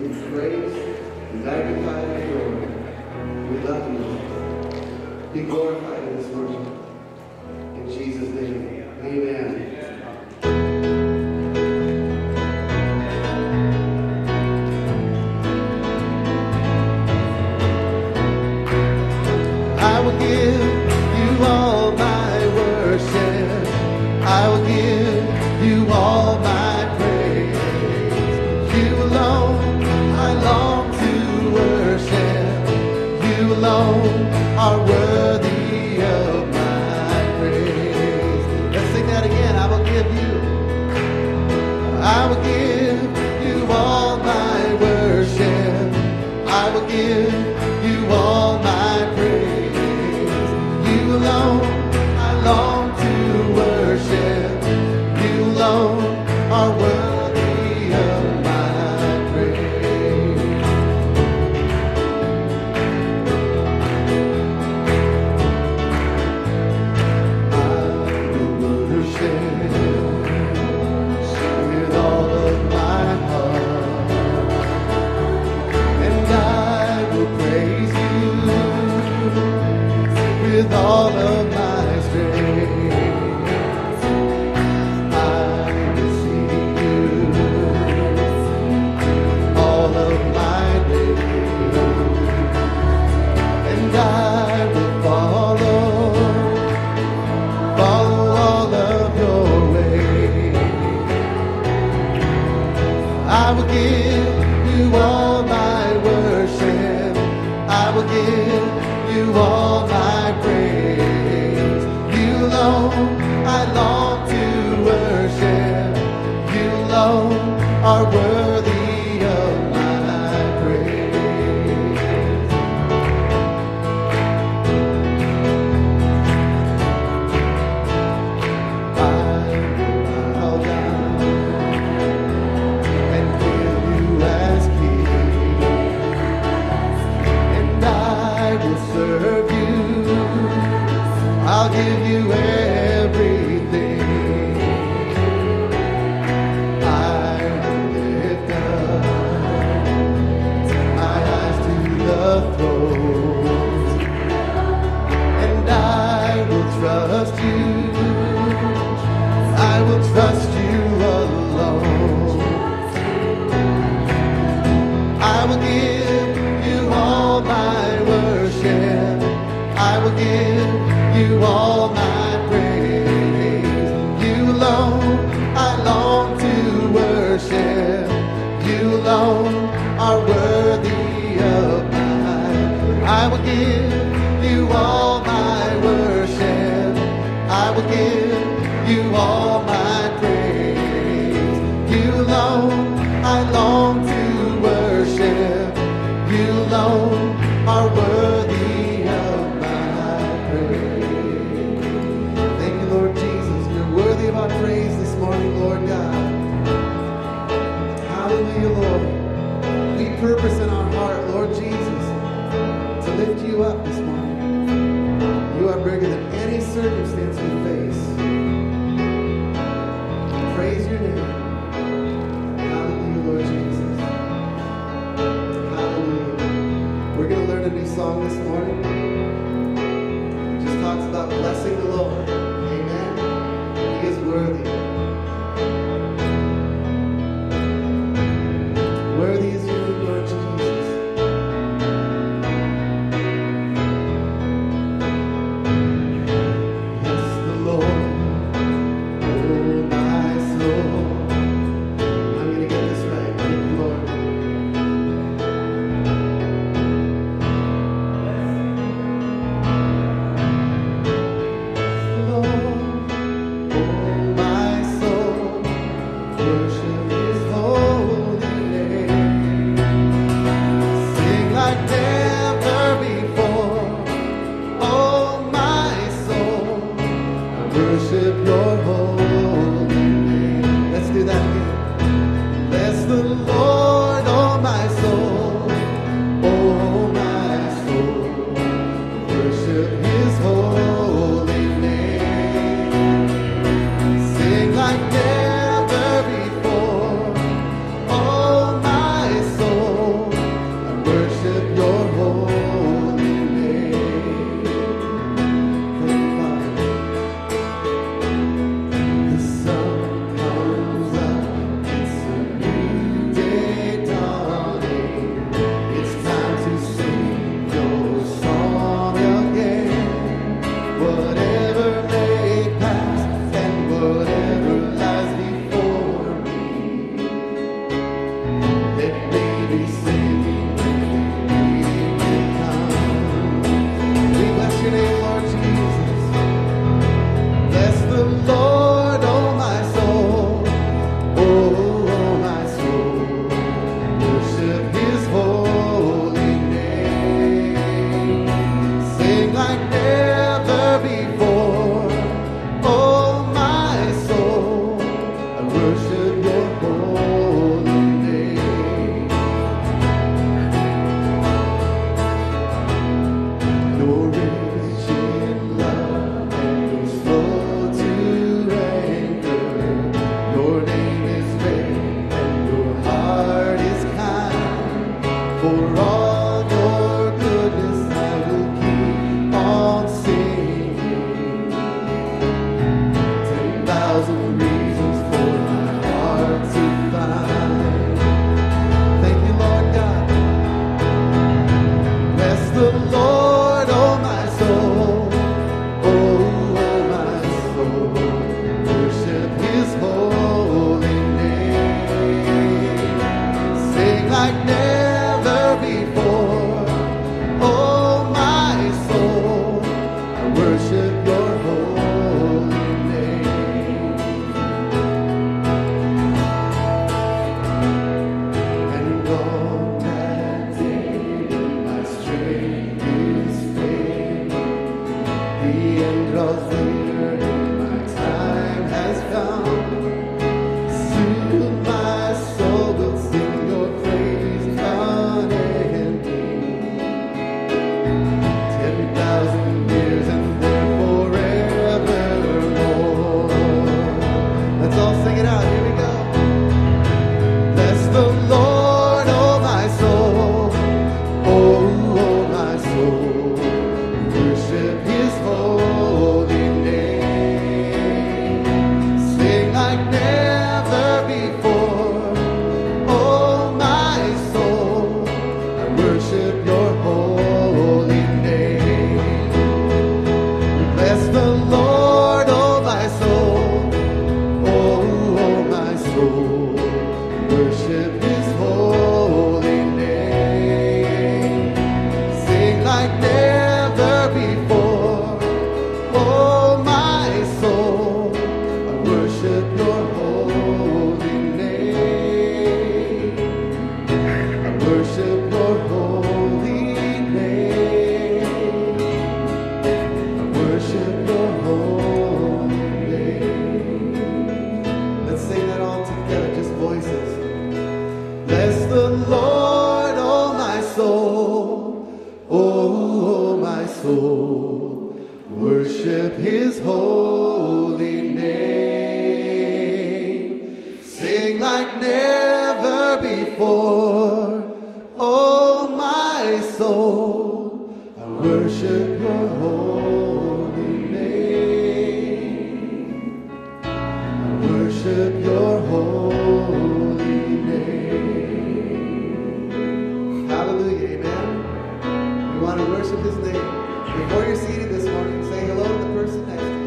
we praise, we magnify, and adore you. We love you. Be glorified in this worship. In Jesus' name, amen. I will give you all my worship. I will give you all my praise. You alone I long to worship. You alone are worthy of my praise. Let's sing that again. I will give you all my worship. I will give you all my praise. You alone I long to worship. You alone are worthy of my praise. I will worship with all of my heart, and I will praise you with all of my strength. I will seek you all of my days, and I will follow all of your ways. I will give you all my worship. I will give you all my praise. You alone I long to worship. You alone are worthy of my praise. I will bow down and give you as king, and I will serve you. I'll give you everything. I will lift up my eyes to the throne, and I will trust you. I will trust you alone. I will give you all my worship. I will give you all my praise. You alone I long to worship. You alone are worthy of mine. I will give you all my worship. I will give you all my praise. You alone I long to worship. You alone are worthy of my praise. Thank you, Lord Jesus. You're worthy of our praise this morning, Lord God. Hallelujah, Lord. We purpose in our heart, Lord Jesus, to lift you up this morning. You are bigger than any circumstance we face. Praise your name. Hallelujah, Lord Jesus. Hallelujah. We're going to learn a new song this morning. It just talks about blessing the Lord. Amen. He is worthy. Worthy is you, Lord Jesus. Yes, the worship his holy name. Sing like never before, oh my soul, I worship your holy name. I worship your holy name. Hallelujah, amen. We want to worship his name. Before you're seated this morning, say hello to the person next to you.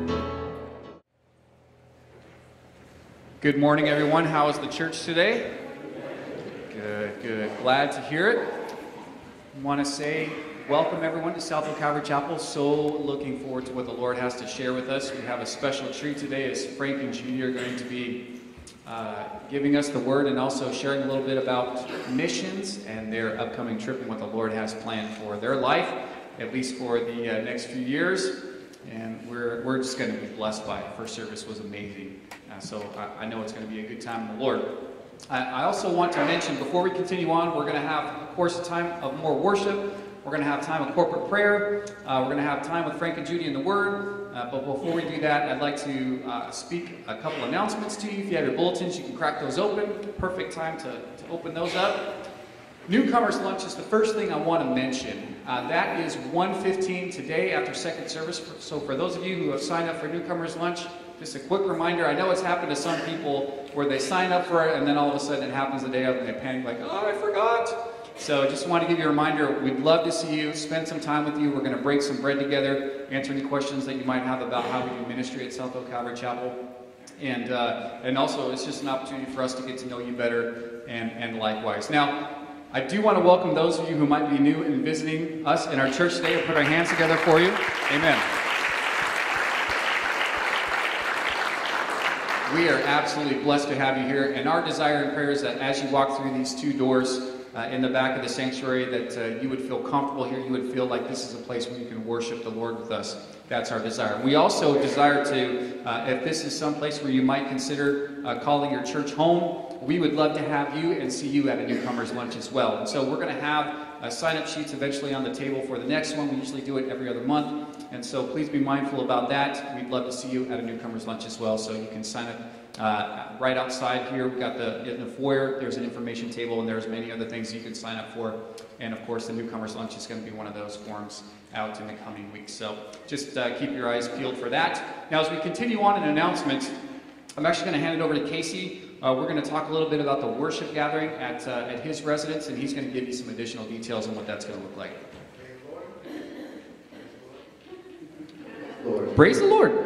Good morning, everyone. How is the church today? Good, good. Glad to hear it. I want to say welcome, everyone, to Southfield Calvary Chapel. So looking forward to what the Lord has to share with us. We have a special treat today as Frank and Judy are going to be giving us the word and also sharing a little bit about missions and their upcoming trip and what the Lord has planned for their life, at least for the next few years. And we're just going to be blessed by it. First service was amazing. So I know it's going to be a good time in the Lord. I also want to mention, before we continue on, we're going to have, of course, a time of more worship. We're going to have time of corporate prayer. We're going to have time with Frank and Judy in the Word. But before we do that, I'd like to speak a couple announcements to you. If you have your bulletins, you can crack those open. Perfect time to open those up. Newcomers lunch is the first thing I want to mention. That is 1:15 today after second service. So for those of you who have signed up for Newcomers lunch, just a quick reminder. I know it's happened to some people where they sign up for it and then all of a sudden it happens the day of and they panic like, oh, I forgot. So just want to give you a reminder. We'd love to see you, spend some time with you. We're going to break some bread together, answer any questions that you might have about how we do ministry at Southfield Calvary Chapel. And also it's just an opportunity for us to get to know you better and likewise. Now, I do want to welcome those of you who might be new and visiting us in our church today. We'll put our hands together for you. Amen. We are absolutely blessed to have you here, and our desire and prayer is that as you walk through these two doors in the back of the sanctuary, that you would feel comfortable here, you would feel like this is a place where you can worship the Lord with us. That's our desire. We also desire to, if this is some place where you might consider calling your church home, we would love to have you and see you at a Newcomers lunch as well. And so we're going to have sign-up sheets eventually on the table for the next one. We usually do it every other month. And so please be mindful about that. We'd love to see you at a Newcomers lunch as well. So you can sign up right outside here. We've got in the foyer, there's an information table, and there's many other things you can sign up for. And of course, the Newcomers lunch is going to be one of those forms out in the coming weeks. So just keep your eyes peeled for that. Now, as we continue on in announcements, I'm actually going to hand it over to Casey. We're going to talk a little bit about the worship gathering at his residence, and he's going to give you some additional details on what that's going to look like. Praise the Lord.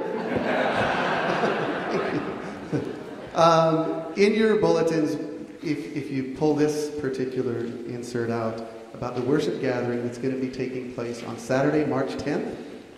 In your bulletins, if you pull this particular insert out about the worship gathering that's going to be taking place on Saturday, March 10th,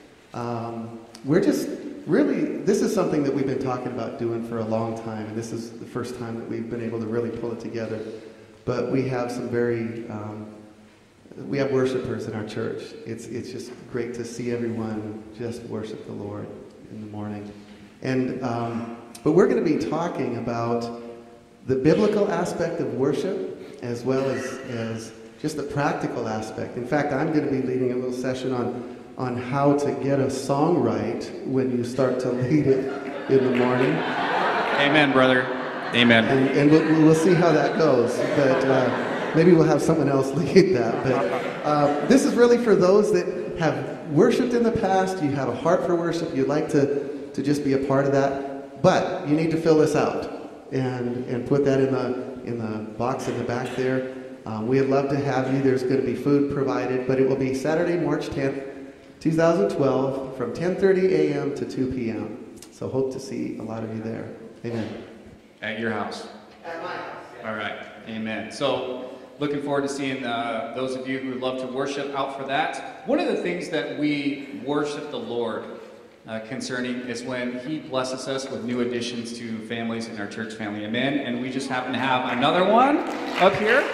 this is something that we've been talking about doing for a long time, and this is the first time that we've been able to really pull it together. But we have some we have worshipers in our church. It's just great to see everyone just worship the Lord in the morning. And but we're going to be talking about the biblical aspect of worship as well as just the practical aspect. In fact, I'm going to be leading a little session on how to get a song right when you start to lead it in the morning. Amen, brother. Amen. And we'll see how that goes. But maybe we'll have someone else lead that. But this is really for those that have worshipped in the past. You have a heart for worship. You'd like to just be a part of that. But you need to fill this out and put that in the box in the back there. We'd love to have you. There's going to be food provided, but it will be Saturday, March 10th, 2012, from 10:30 a.m. to 2 p.m. So hope to see a lot of you there. Amen. At your house. At my house. Yeah. All right. Amen. So looking forward to seeing those of you who love to worship out for that. One of the things that we worship the Lord concerning is when He blesses us with new additions to families in our church family. Amen. And we just happen to have another one up here.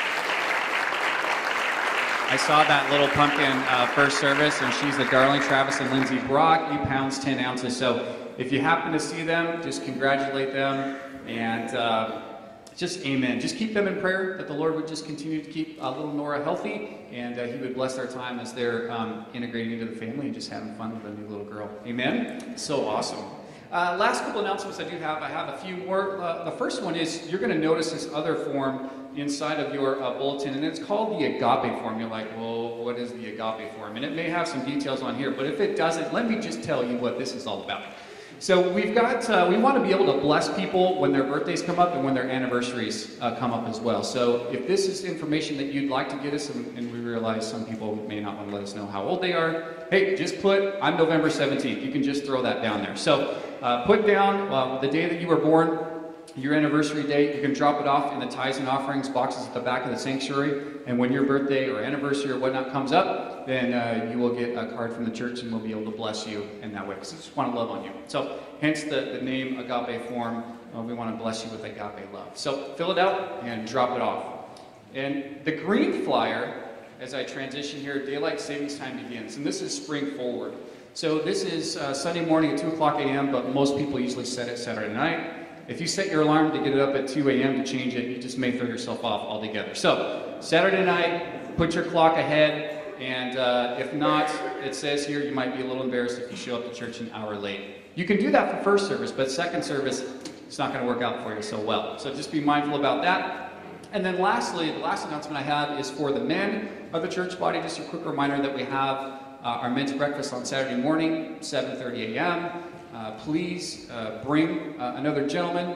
I saw that little pumpkin first service, and she's a darling. Travis and Lindsay Brock, 8 pounds, 10 ounces. So if you happen to see them, just congratulate them and Just amen. Just keep them in prayer that the Lord would just continue to keep little Nora healthy, and He would bless their time as they're integrating into the family and just having fun with a new little girl. Amen. So awesome. Last couple announcements I do have. I have a few more. The first one is you're going to notice this other form inside of your bulletin, and it's called the agape form. You're like, well, what is the agape form? And it may have some details on here, but if it doesn't, let me just tell you what this is all about. So we want to be able to bless people when their birthdays come up and when their anniversaries come up as well. So if this is information that you'd like to get us, and we realize some people may not want to let us know how old they are, hey, just put, I'm November 17th. You can just throw that down there. So put down the day that you were born, your anniversary date. You can drop it off in the tithes and offerings boxes at the back of the sanctuary. And when your birthday or anniversary or whatnot comes up, then you will get a card from the church and we'll be able to bless you in that way, because we just want to love on you. So hence the name Agape Form. We want to bless you with agape love. So fill it out and drop it off. And the green flyer, as I transition here, daylight savings time begins. And this is spring forward. So this is Sunday morning at 2 o'clock a.m., but most people usually set it Saturday night. If you set your alarm to get it up at 2 a.m. to change it, you just may throw yourself off altogether. So Saturday night, put your clock ahead, and if not, it says here you might be a little embarrassed if you show up to church an hour late. You can do that for first service, but second service, it's not going to work out for you so well. So just be mindful about that. And then lastly, the last announcement I have is for the men of the church body. Just a quick reminder that we have our men's breakfast on Saturday morning, 7:30 a.m. Please bring another gentleman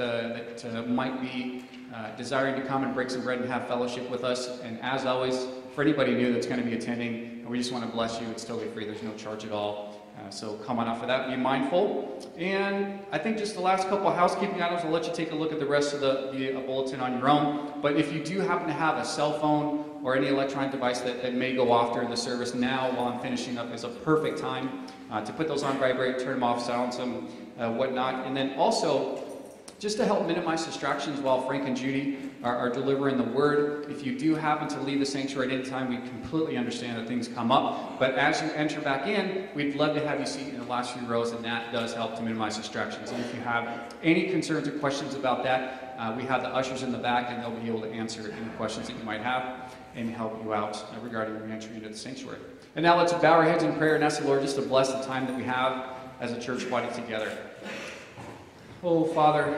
that might be desiring to come and break some bread and have fellowship with us. And as always, for anybody new that's going to be attending, we just want to bless you. It's totally free. There's no charge at all. So come on out for that. Be mindful. And I think just the last couple of housekeeping items, I'll let you take a look at the rest of the bulletin on your own. But if you do happen to have a cell phone or any electronic device that may go off during the service, now while I'm finishing up is a perfect time to put those on vibrate, turn them off, silence them, whatnot. And then also, just to help minimize distractions while Frank and Judy are delivering the word, if you do happen to leave the sanctuary at any time, we completely understand that things come up. But as you enter back in, we'd love to have you seat in the last few rows, and that does help to minimize distractions. And if you have any concerns or questions about that, we have the ushers in the back, and they'll be able to answer any questions that you might have and help you out regarding your entry into the sanctuary. And now let's bow our heads in prayer and ask the Lord just to bless the time that we have as a church body together. Oh, Father,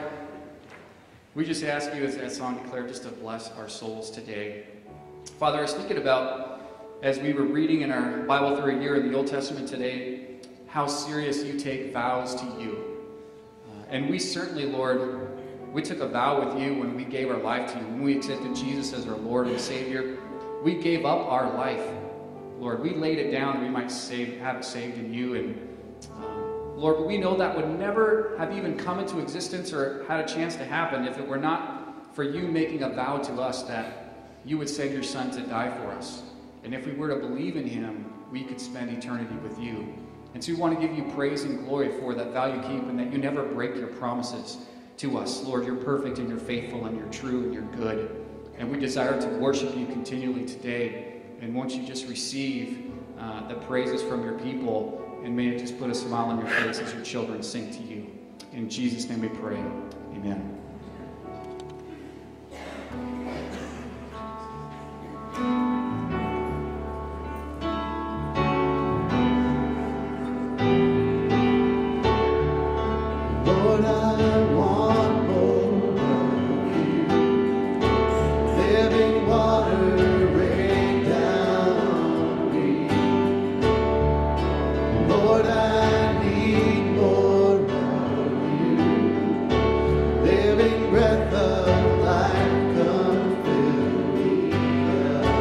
we just ask you, as that song declared, just to bless our souls today. Father, I was thinking about, as we were reading in our Bible through a year in the Old Testament today, how serious you take vows to you. And we certainly, Lord, we took a vow with you when we gave our life to you. When we accepted Jesus as our Lord and Savior, we gave up our life. Lord, we laid it down that we might have it saved in you. And Lord, but we know that would never have even come into existence or had a chance to happen if it were not for you making a vow to us that you would send your Son to die for us. And if we were to believe in him, we could spend eternity with you. And so we want to give you praise and glory for that vow you keep and that you never break your promises to us. Lord, you're perfect and you're faithful and you're true and you're good. And we desire to worship you continually today. And won't you just receive the praises from your people, and may it just put a smile on your face as your children sing to you. In Jesus' name we pray. Amen. Lord, I want more of you. Living water rain down on me. Lord, I need more of you. Living breath of life, come fill me up.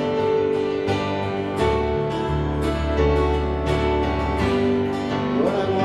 Lord, I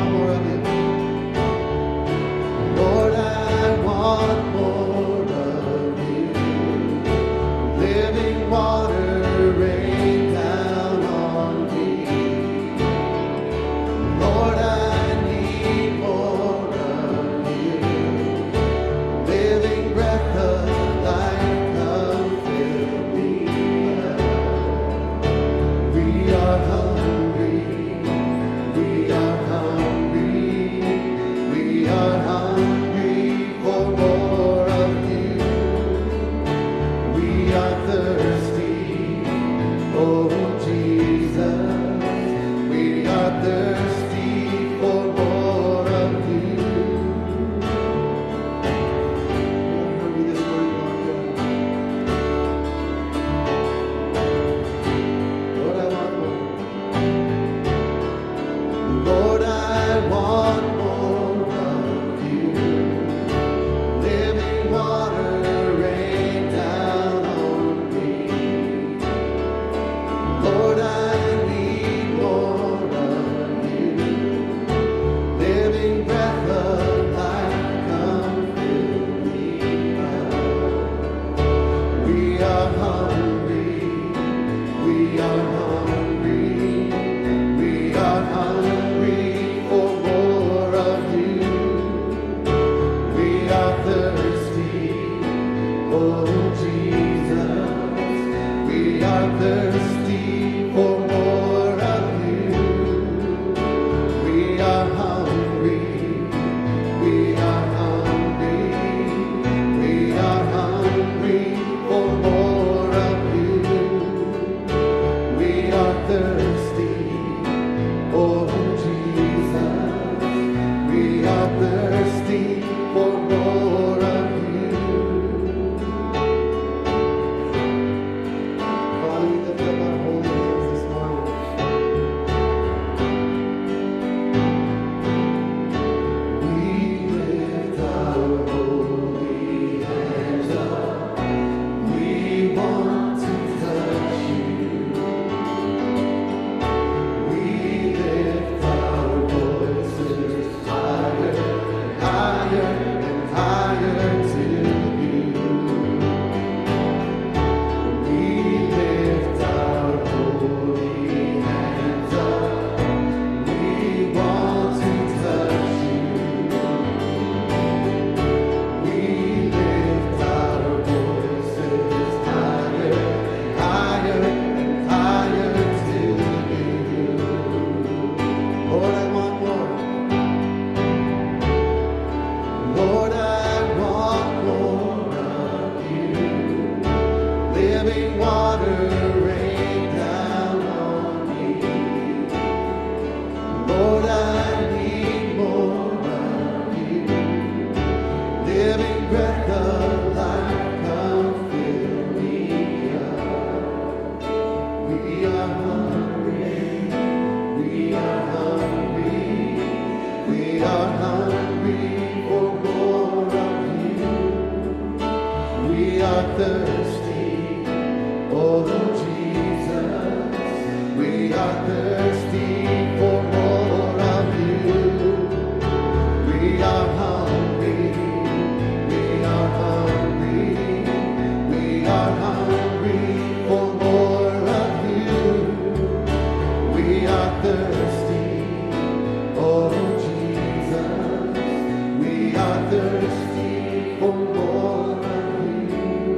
are hungry for more of you. We are thirsty, oh Jesus. We are thirsty for more of you. We are hungry. We are hungry. We are hungry for more of you. We are thirsty, oh Jesus. We are thirsty for more of you.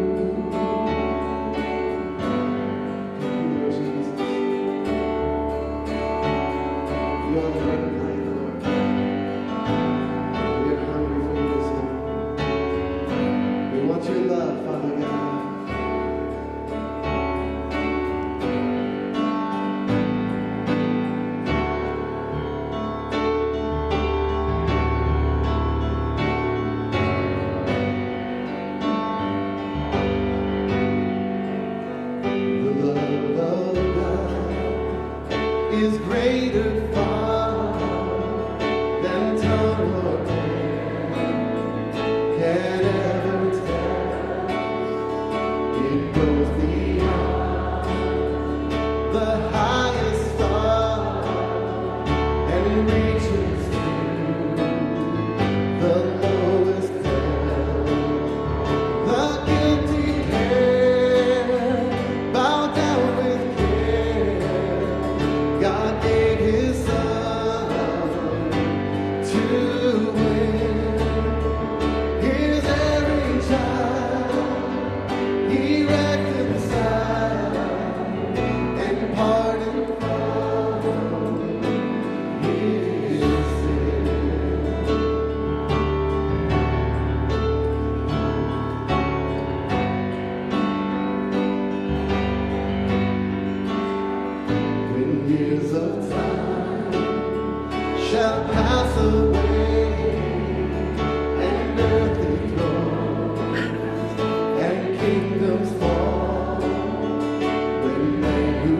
Jesus. You are the bread of life, Lord. We are hungry for you this morning. We want your love, Father God. The love of God is greater far than tongue or pen can ever tell. It goes beyond the highest star and reaches to the lowest hell. The guilty hair bow down with care. God gave His Son to win His every child. He reconciled and pardoned from His sin. When years of time shall pass away, and earthly thrones and kingdoms fall, when men who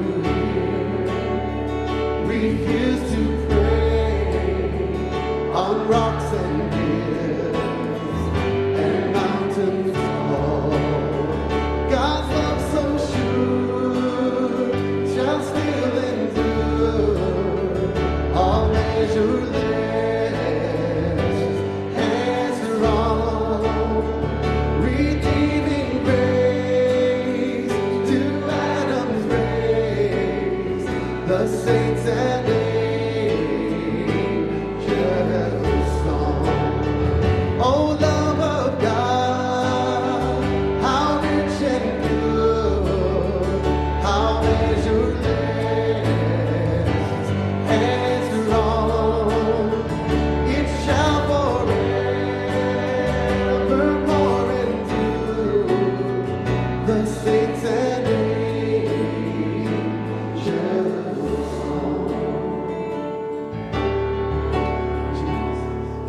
hear refuse to pray on rocks and hills and mountains tall, God's love so sure shall still endure, all measureless hands wrong, redeeming grace to Adam's race, the saints and angels song. Oh, love of God, how rich and good, how measureless and strong. It shall forevermore endure, the saints and angels song. Jesus.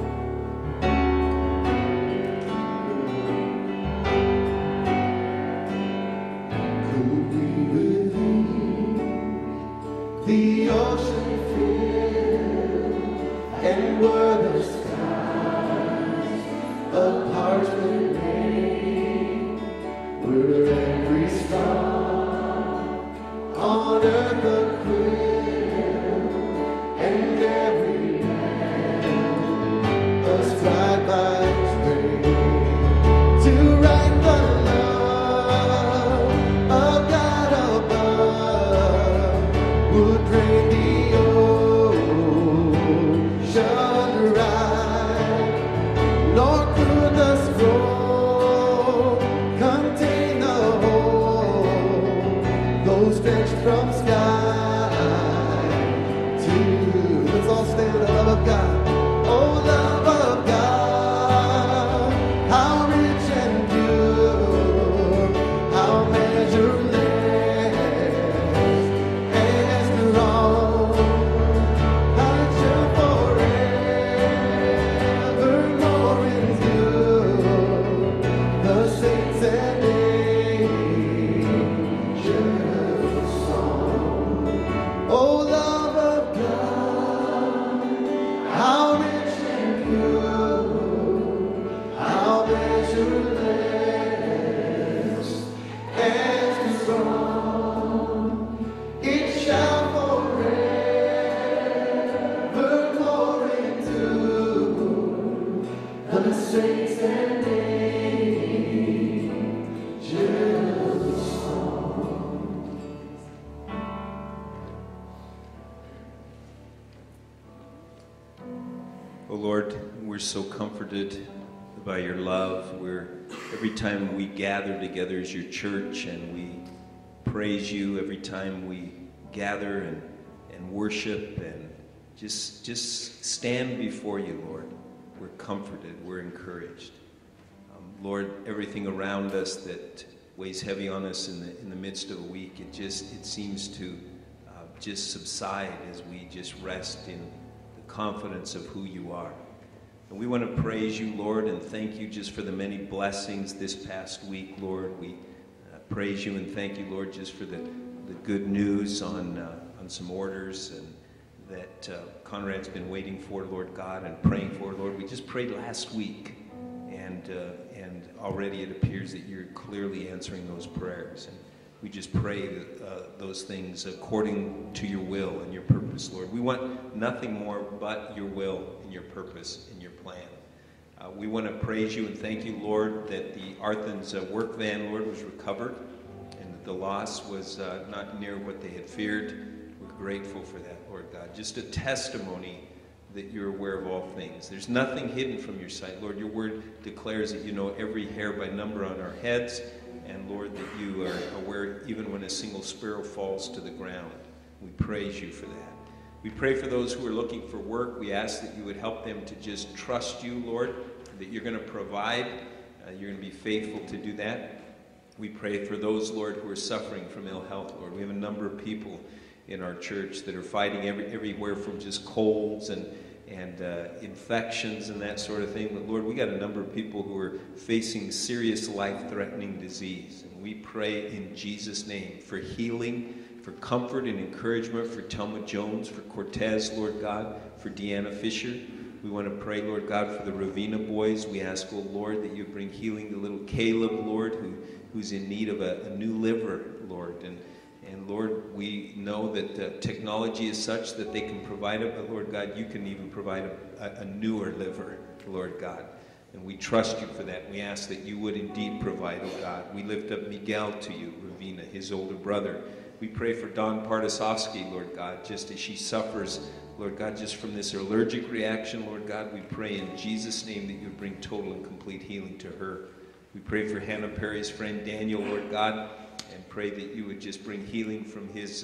Could we believe the ocean filled, and were the skies of parchment made, were every star on earth a quill, and every man a scribe by trade, to write the love of God above, would drain the ocean right, nor could the scroll contain the whole, though stretched from sky to. Let's all stand, the love of God. Oh, love of God, how rich and pure, how measureless and strong, how it shall forevermore endure, the saints and angels song. Oh, love of God, how saints and angels song. Oh Lord, we're so comforted by your love. Every time we gather together as your church and we praise you, every time we gather and worship and just stand before you, Lord, we're comforted, we're encouraged. Lord, everything around us that weighs heavy on us in the midst of a week, it seems to just subside as we just rest in the confidence of who you are. And we want to praise you, Lord, and thank you just for the many blessings this past week, Lord. We praise you and thank you, Lord, just for the good news on some orders and that Conrad's been waiting for, Lord God, and praying for, Lord. We just prayed last week, and already it appears that you're clearly answering those prayers. And we just pray that those things according to your will and your purpose, Lord. We want nothing more but your will and your purpose and your plan. We want to praise you and thank you, Lord, that the Arthens work van, Lord, was recovered and that the loss was not near what they had feared. We're grateful for that, Lord God. Just a testimony that you're aware of all things. There's nothing hidden from your sight, Lord. Your word declares that you know every hair by number on our heads. And Lord, that you are aware even when a single sparrow falls to the ground. We praise you for that. We pray for those who are looking for work. We ask that you would help them to just trust you, Lord, that you're going to provide. You're going to be faithful to do that. We pray for those, Lord, who are suffering from ill health, Lord. We have a number of people in our church that are fighting everywhere from just colds and infections and that sort of thing. But Lord, we got a number of people who are facing serious life-threatening disease. And we pray in Jesus' name for healing, for comfort and encouragement for Telma Jones, for Cortez, Lord God, for Deanna Fisher. We want to pray, Lord God, for the Ravina boys. We ask, oh Lord, that you bring healing to little Caleb, Lord, who's in need of a new liver, Lord. And Lord, we know that technology is such that they can provide it, but Lord God, you can even provide a newer liver, Lord God. And we trust you for that. We ask that you would indeed provide, oh God. We lift up Miguel to you, Ravina, his older brother. We pray for Dawn Partasovsky, Lord God, just as she suffers, Lord God, just from this allergic reaction, Lord God. We pray in Jesus' name that you would bring total and complete healing to her. We pray for Hannah Perry's friend Daniel, Lord God, and pray that you would just bring healing from his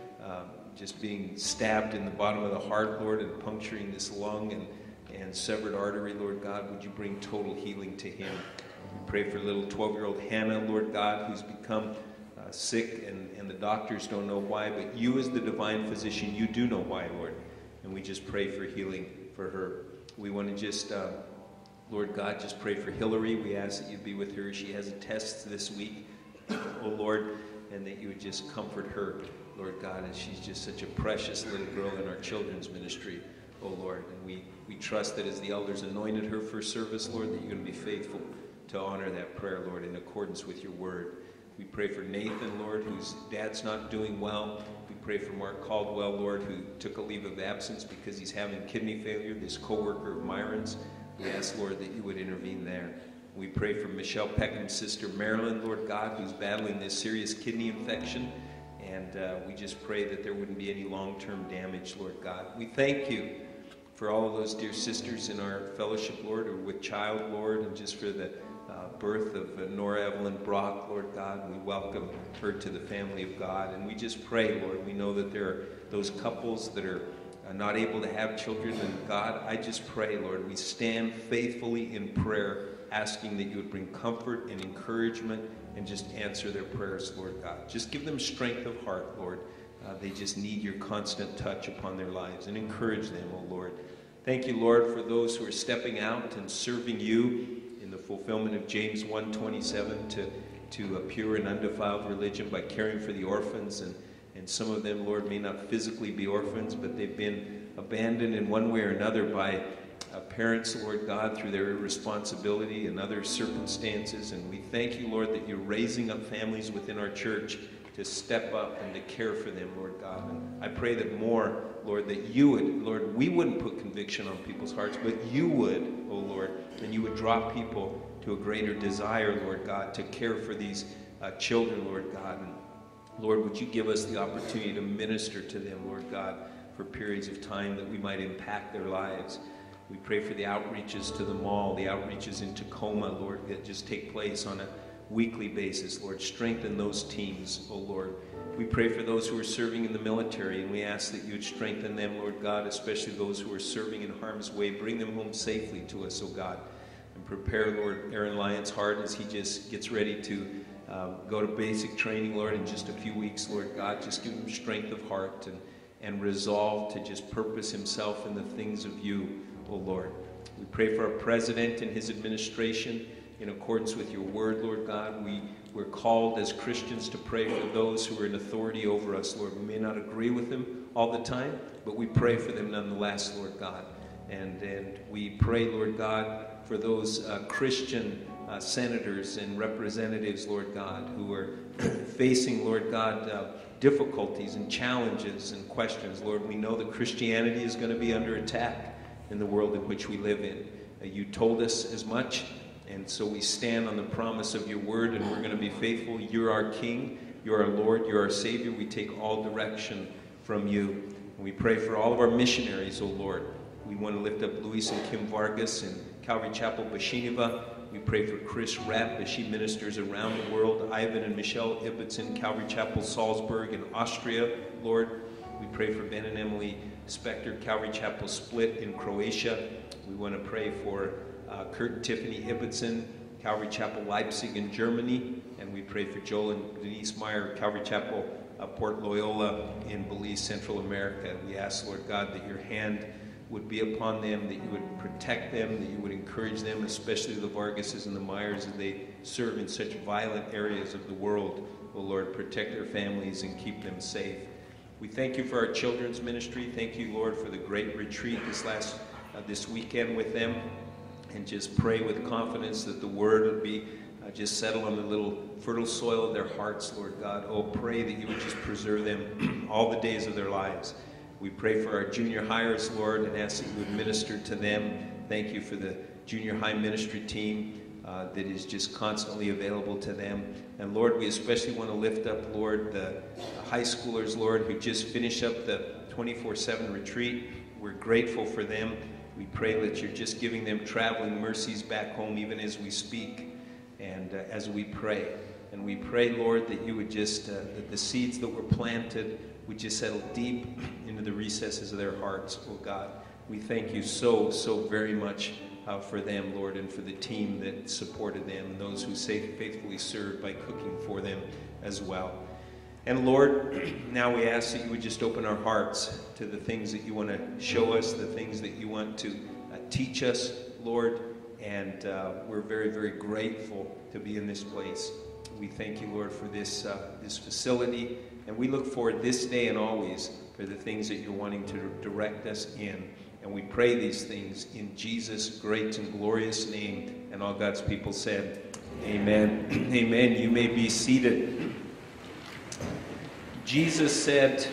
just being stabbed in the bottom of the heart, Lord, and puncturing this lung and severed artery, Lord God. Would you bring total healing to him? We pray for little 12-year-old Hannah, Lord God, who's become sick, and the doctors don't know why, but you as the divine physician, you do know why, Lord. And we just pray for healing for her. We want to just, Lord God, just pray for Hillary. We ask that you be with her. She has a test this week, oh Lord, and that you would just comfort her, Lord God, as she's just such a precious little girl in our children's ministry, oh Lord. And we trust that as the elders anointed her for service, Lord, that you're going to be faithful to honor that prayer, Lord, in accordance with your word. We pray for Nathan, Lord, whose dad's not doing well. We pray for Mark Caldwell, Lord, who took a leave of absence because he's having kidney failure, this co-worker of Myron's. We ask, Lord, that you would intervene there. We pray for Michelle Peckham's sister, Marilyn, Lord God, who's battling this serious kidney infection. And we just pray that there wouldn't be any long-term damage, Lord God. We thank you for all of those dear sisters in our fellowship, Lord, or with child, Lord, and just for the birth of Nora Evelyn Brock, Lord God. We welcome her to the family of God. And we just pray, Lord, we know that there are those couples that are not able to have children. And God, I just pray, Lord, we stand faithfully in prayer, asking that you would bring comfort and encouragement and just answer their prayers, Lord God. Just give them strength of heart, Lord. They just need your constant touch upon their lives, and encourage them, oh Lord. Thank you, Lord, for those who are stepping out and serving you in the fulfillment of James 1:27 to a pure and undefiled religion by caring for the orphans. And some of them, Lord, may not physically be orphans, but they've been abandoned in one way or another by parents, Lord God, through their irresponsibility and other circumstances. And we thank you, Lord, that you're raising up families within our church to step up and to care for them, Lord God. And I pray that more, Lord, that you would, Lord, we wouldn't put conviction on people's hearts, but you would, oh Lord, and you would draw people to a greater desire, Lord God, to care for these children, Lord God. And Lord, would you give us the opportunity to minister to them, Lord God, for periods of time that we might impact their lives. We pray for the outreaches to the mall, the outreaches in Tacoma, Lord, that just take place on a weekly basis. Lord, strengthen those teams, oh Lord. We pray for those who are serving in the military, and we ask that you would strengthen them, Lord God, especially those who are serving in harm's way. Bring them home safely to us, oh God. And prepare, Lord, Aaron Lyon's heart as he just gets ready to go to basic training, Lord, in just a few weeks, Lord God. Just give him strength of heart and resolve to just purpose himself in the things of you, oh Lord. We pray for our president and his administration in accordance with your word, Lord God. We're called as Christians to pray for those who are in authority over us, Lord. We may not agree with them all the time, but we pray for them nonetheless, Lord God. And we pray, Lord God, for those Christian senators and representatives, Lord God, who are facing, Lord God, difficulties and challenges and questions. Lord, we know that Christianity is going to be under attack in the world in which we live in. You told us as much, and so we stand on the promise of your word, and we're going to be faithful. You're our King, you're our Lord, you're our Savior. We take all direction from you. And we pray for all of our missionaries, O Lord. We want to lift up Luis and Kim Vargas in Calvary Chapel, Bashineva. We pray for Chris Rapp as she ministers around the world. Ivan and Michelle Ibbotson, Calvary Chapel, Salzburg in Austria, Lord. We pray for Ben and Emily Spector, Calvary Chapel Split in Croatia. We want to pray for Kurt and Tiffany Ibbotson, Calvary Chapel Leipzig in Germany. And we pray for Joel and Denise Meyer, Calvary Chapel Port Loyola in Belize, Central America. We ask, Lord God, that your hand would be upon them, that you would protect them, that you would encourage them, especially the Vargases and the Myers, as they serve in such violent areas of the world. Oh Lord, protect their families and keep them safe. We thank you for our children's ministry. Thank you, Lord, for the great retreat this weekend with them. And just pray with confidence that the word would be just settle on the little fertile soil of their hearts, Lord God. Oh, pray that you would just preserve them all the days of their lives. We pray for our junior hires, Lord, and ask that you would minister to them. Thank you for the junior high ministry team that is just constantly available to them. And Lord, we especially want to lift up, Lord, the high schoolers, Lord, who just finished up the 24/7 retreat. We're grateful for them. We pray that you're just giving them traveling mercies back home even as we speak and as we pray. And we pray, Lord, that you would just, that the seeds that were planted would just settle deep into the recesses of their hearts, oh God. We thank you so very much for them, Lord, and for the team that supported them and those who faithfully served by cooking for them as well. And Lord, now we ask that you would just open our hearts to the things that you want to show us, the things that you want to teach us, Lord. And we're very, very grateful to be in this place. We thank you, Lord, for this facility. And we look forward this day and always for the things that you're wanting to direct us in. And we pray these things in Jesus' great and glorious name. And all God's people said, amen. Amen. You may be seated. Jesus said,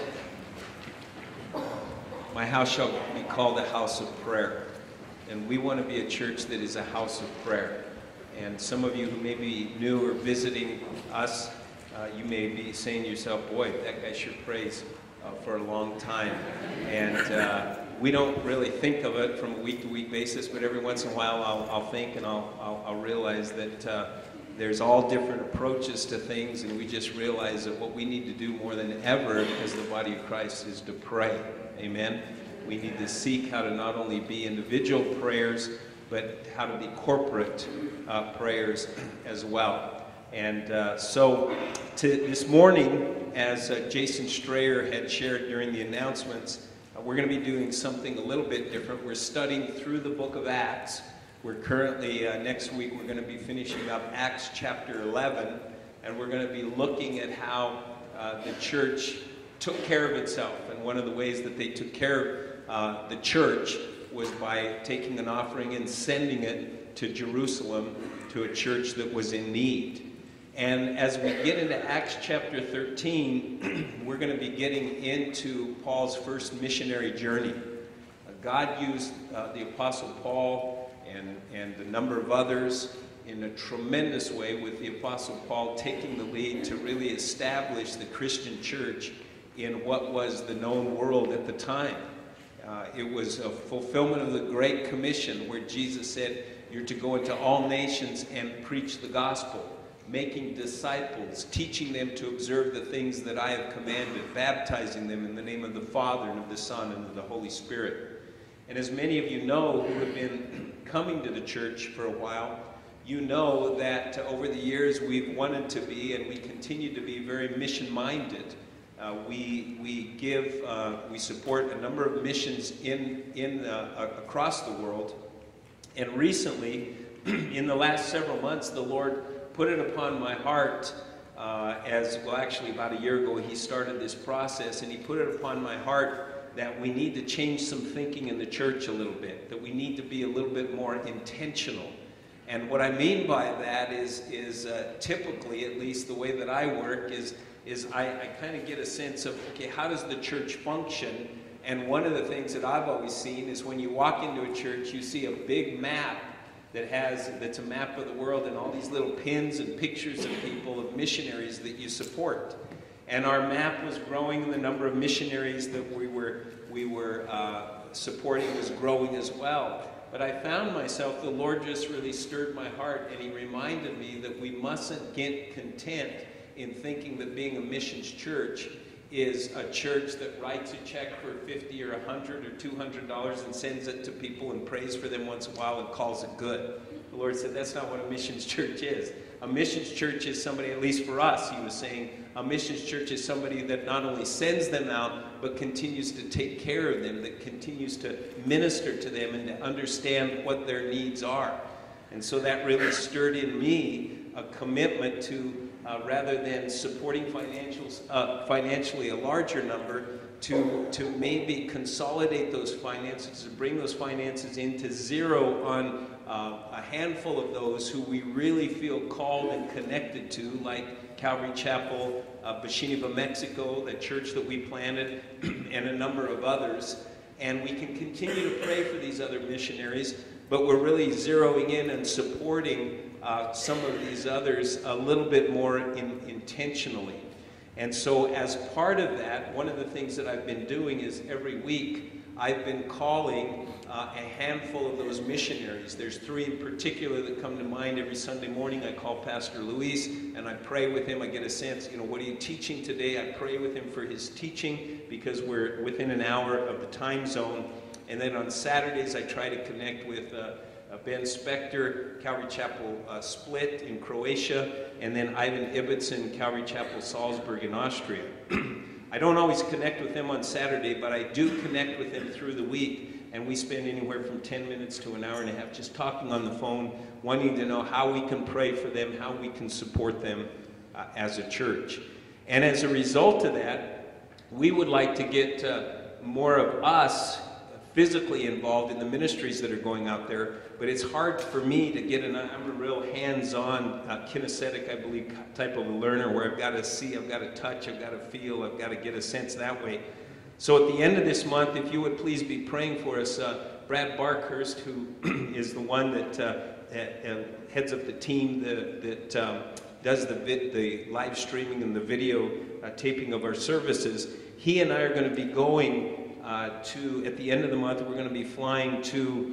my house shall be called a house of prayer. And we want to be a church that is a house of prayer. And some of you who may be new or visiting us, you may be saying to yourself, boy, that guy sure prays for a long time. And we don't really think of it from a week-to-week basis, but every once in a while I'll think and I'll realize that there's all different approaches to things, and we just realize that what we need to do more than ever as the body of Christ is to pray. Amen? We need to seek how to not only be individual prayers, but how to be corporate prayers as well. And so this morning, as Jason Strayer had shared during the announcements, we're going to be doing something a little bit different. We're studying through the book of Acts. We're currently, next week, we're going to be finishing up Acts chapter 11, and we're going to be looking at how the church took care of itself. And one of the ways that they took care of the church was by taking an offering and sending it to Jerusalem to a church that was in need. And as we get into Acts chapter 13, we're going to be getting into Paul's first missionary journey. God used the Apostle Paul and a number of others in a tremendous way, with the Apostle Paul taking the lead to really establish the Christian church in what was the known world at the time. It was a fulfillment of the Great Commission, where Jesus said, you're to go into all nations and preach the gospel, making disciples, teaching them to observe the things that I have commanded, baptizing them in the name of the Father and of the Son and of the Holy Spirit. And as many of you know who have been coming to the church for a while, you know that over the years we've wanted to be, and we continue to be, very mission-minded. We support a number of missions across the world. And recently, in the last several months, the Lord put it upon my heart, actually about a year ago, He started this process, and He put it upon my heart that we need to change some thinking in the church a little bit, that we need to be a little bit more intentional. And what I mean by that is typically, at least the way that I work, is I kind of get a sense of, okay, how does the church function? And one of the things that I've always seen is when you walk into a church, you see a big map that's a map of the world, and all these little pins and pictures of people, of missionaries that you support. And our map was growing, and the number of missionaries that we were supporting was growing as well. But I found myself, the Lord just really stirred my heart, and He reminded me that we mustn't get content in thinking that being a missions church is a church that writes a check for $50 or $100 or $200 and sends it to people and prays for them once in a while and calls it good. The Lord said that's not what a missions church is. A missions church is somebody, at least for us, He was saying, a missions church is somebody that not only sends them out, but continues to take care of them, that continues to minister to them and to understand what their needs are. And so that really stirred in me a commitment to, rather than supporting financially a larger number, to maybe consolidate those finances and bring those finances into zero on a handful of those who we really feel called and connected to, like Calvary Chapel, Bashiniva, Mexico, the church that we planted, and a number of others. And we can continue to pray for these other missionaries, but we're really zeroing in and supporting some of these others a little bit more intentionally. And so as part of that, one of the things that I've been doing is every week I've been calling a handful of those missionaries. There's 3 in particular that come to mind. Every Sunday morning I call Pastor Luis and I pray with him. I get a sense, what are you teaching today? I pray with him for his teaching because we're within an hour of the time zone. And then on Saturdays I try to connect with Ben Spector, Calvary Chapel Split in Croatia, and then Ivan Ibbotson, Calvary Chapel Salzburg in Austria. I don't always connect with them on Saturday, but I do connect with them through the week, and we spend anywhere from 10 minutes to an hour and a half just talking on the phone, wanting to know how we can pray for them, how we can support them as a church. And as a result of that, we would like to get more of us physically involved in the ministries that are going out there, but it's hard for me to get I'm a real hands-on, kinesthetic, I believe, type of a learner, where I've got to see, I've got to touch, I've got to feel, I've got to get a sense that way. So at the end of this month, if you would please be praying for us, Brad Barkhurst, who is the one that heads up the team that does the live streaming and the video taping of our services, he and I are going to be going at the end of the month, we're going to be flying to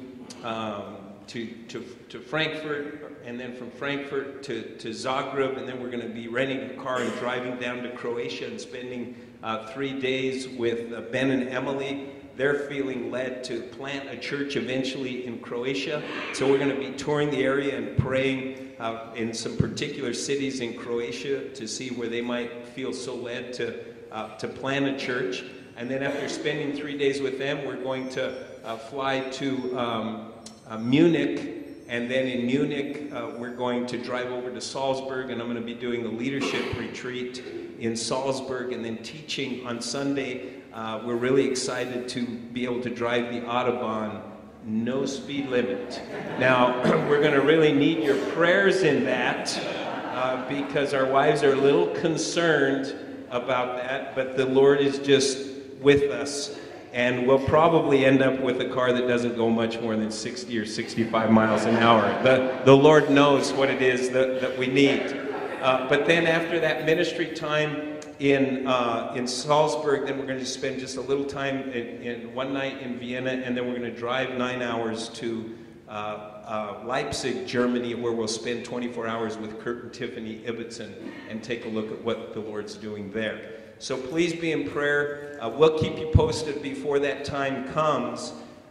Frankfurt, and then from Frankfurt to Zagreb, and then we're going to be renting a car and driving down to Croatia and spending 3 days with Ben and Emily. They're feeling led to plant a church eventually in Croatia. So we're going to be touring the area and praying in some particular cities in Croatia to see where they might feel so led to plant a church. And then after spending 3 days with them, we're going to fly to Munich. And then in Munich, we're going to drive over to Salzburg, and I'm going to be doing a leadership retreat in Salzburg and then teaching on Sunday. We're really excited to be able to drive the Autobahn, no speed limit. Now, we're going to really need your prayers in that. because our wives are a little concerned about that, but the Lord is just with us. And we'll probably end up with a car that doesn't go much more than 60 or 65 miles an hour. The Lord knows what it is that we need. But then after that ministry time in Salzburg, then we're going to spend just a little time in one night in Vienna, and then we're going to drive 9 hours to Leipzig, Germany, where we'll spend 24 hours with Kurt and Tiffany Ibbotson and take a look at what the Lord's doing there. So please be in prayer. We'll keep you posted before that time comes.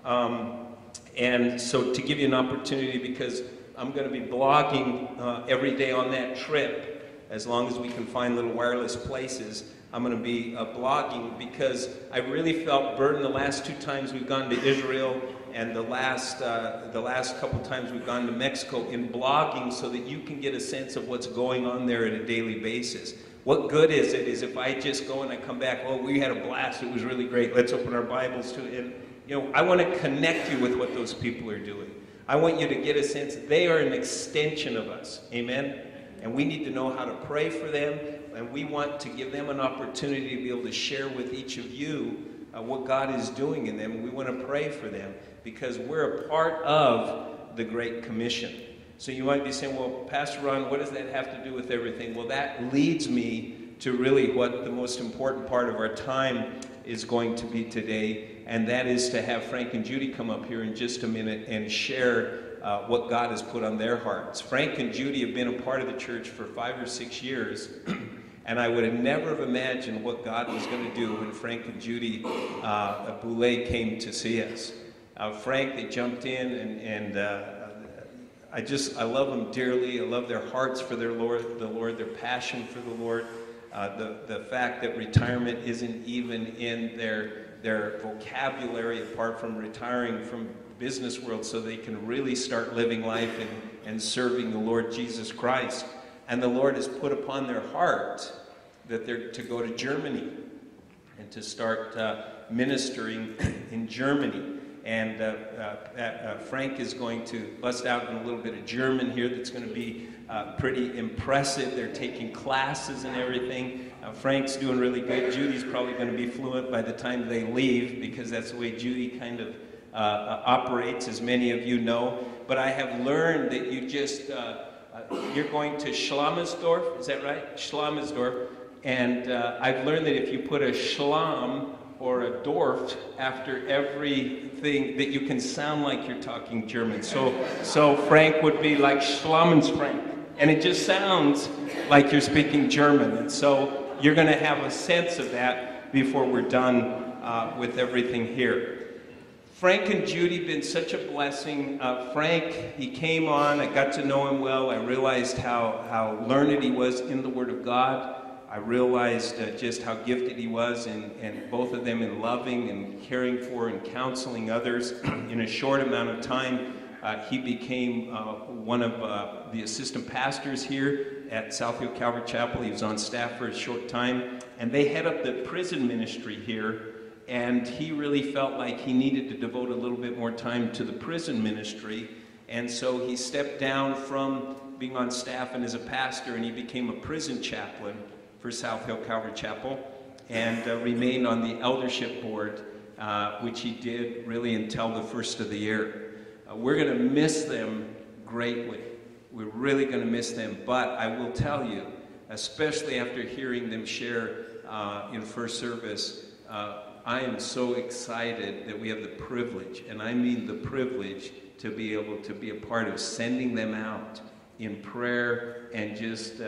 And so to give you an opportunity, because I'm going to be blogging every day on that trip, as long as we can find little wireless places, I'm going to be blogging, because I really felt burdened the last 2 times we've gone to Israel and the last couple times we've gone to Mexico, in blogging, so that you can get a sense of what's going on there on a daily basis. What good is it if I just go and I come back, oh, we had a blast, it was really great, let's open our Bibles to it. And, you know, I want to connect you with what those people are doing. I want you to get a sense that they are an extension of us. Amen? And we need to know how to pray for them, and we want to give them an opportunity to be able to share with each of you what God is doing in them. And we want to pray for them, because we're a part of the Great Commission. So you might be saying, well, Pastor Ron, what does that have to do with everything? Well, that leads me to really what the most important part of our time is going to be today, and that is to have Frank and Judy come up here in just a minute and share what God has put on their hearts. Frank and Judy have been a part of the church for 5 or 6 years, and I would have never have imagined what God was going to do when Frank and Judy Boulet came to see us. Frank, they jumped in, and I love them dearly. I love their hearts for the Lord, their passion for the Lord. The fact that retirement isn't even in their vocabulary, apart from retiring from business world, so they can really start living life and serving the Lord Jesus Christ. And the Lord has put upon their heart that they're to go to Germany and to start ministering in Germany. And Frank is going to bust out in a little bit of German here that's going to be pretty impressive. They're taking classes and everything. Frank's doing really good. Judy's probably going to be fluent by the time they leave, because that's the way Judy kind of operates, as many of you know. But I have learned that you just, you're going to Schlammersdorf, is that right? Schlammersdorf. And I've learned that if you put a Schlamm or a Dorf after everything, that you can sound like you're talking German. So Frank would be like Schlamensfrank, and it just sounds like you're speaking German. And so you're going to have a sense of that before we're done with everything here. Frank and Judy been such a blessing. Frank, he came on, I got to know him well. I realized how learned he was in the Word of God. I realized just how gifted he was, and both of them in loving and caring for and counseling others. In a short amount of time, he became one of the assistant pastors here at Southfield Calvary Chapel. He was on staff for a short time, and they head up the prison ministry here, and he really felt like he needed to devote a little bit more time to the prison ministry, and so he stepped down from being on staff and as a pastor, and he became a prison chaplain for South Hill Calvary Chapel, and remained on the eldership board, which he did really until the first of the year. We're going to miss them greatly. We're really going to miss them, but I will tell you, especially after hearing them share in first service, I am so excited that we have the privilege, and I mean the privilege, to be able to be a part of sending them out in prayer, and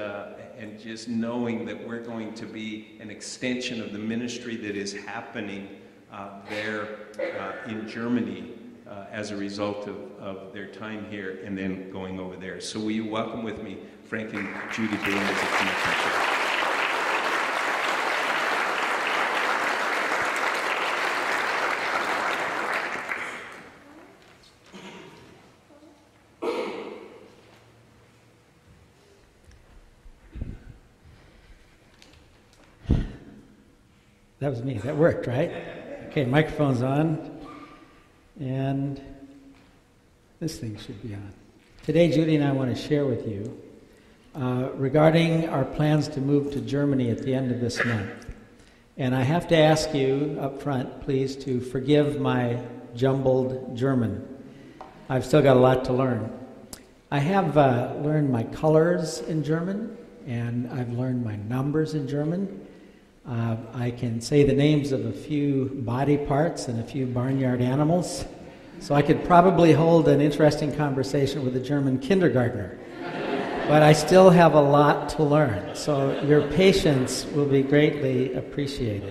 just knowing that we're going to be an extension of the ministry that is happening there in Germany as a result of their time here and then going over there. So will you welcome with me Frank and Judy Boulet as a teacher? That was me. That worked, right? Okay, microphone's on. And this thing should be on. Today, Judy and I want to share with you regarding our plans to move to Germany at the end of this month. And I have to ask you up front, please, to forgive my jumbled German. I've still got a lot to learn. I have learned my colors in German, and I've learned my numbers in German. I can say the names of a few body parts and a few barnyard animals, so I could probably hold an interesting conversation with a German kindergartner. But I still have a lot to learn, so your patience will be greatly appreciated.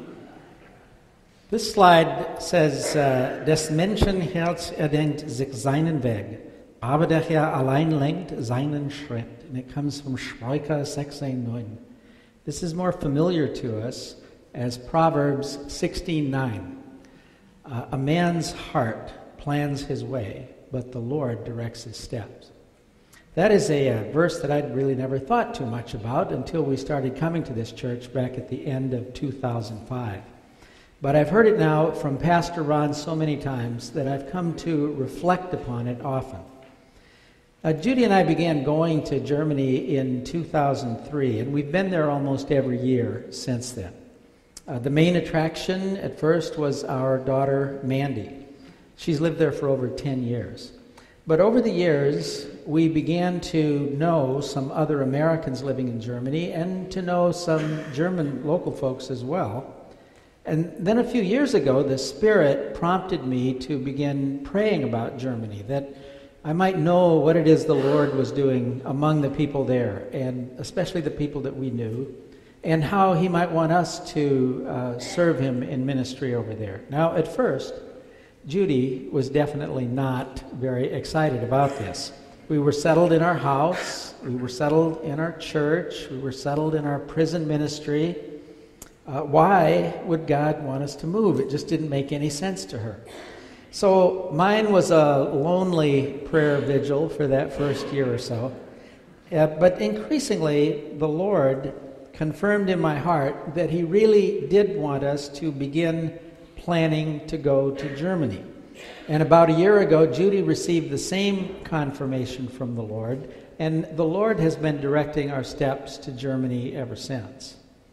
This slide says, Des Menschen Herz erdenkt sich seinen Weg, aber der Herr allein lenkt seinen Schritt. And it comes from Spreuche 16:9. This is more familiar to us as Proverbs 16:9. A man's heart plans his way, but the Lord directs his steps. That is a verse that I'd really never thought too much about until we started coming to this church back at the end of 2005. But I've heard it now from Pastor Ron so many times that I've come to reflect upon it often. Judy and I began going to Germany in 2003, and we've been there almost every year since then. The main attraction at first was our daughter, Mandy. She's lived there for over 10 years. But over the years, we began to know some other Americans living in Germany and to know some German local folks as well. And then a few years ago, the Spirit prompted me to begin praying about Germany, that I might know what it is the Lord was doing among the people there, and especially the people that we knew, and how He might want us to serve Him in ministry over there. Now, at first, Judy was definitely not very excited about this. We were settled in our house, we were settled in our church, we were settled in our prison ministry. Why would God want us to move? It just didn't make any sense to her. So mine was a lonely prayer vigil for that first year or so. But increasingly, the Lord confirmed in my heart that He really did want us to begin planning to go to Germany. And about a year ago, Judy received the same confirmation from the Lord, and the Lord has been directing our steps to Germany ever since.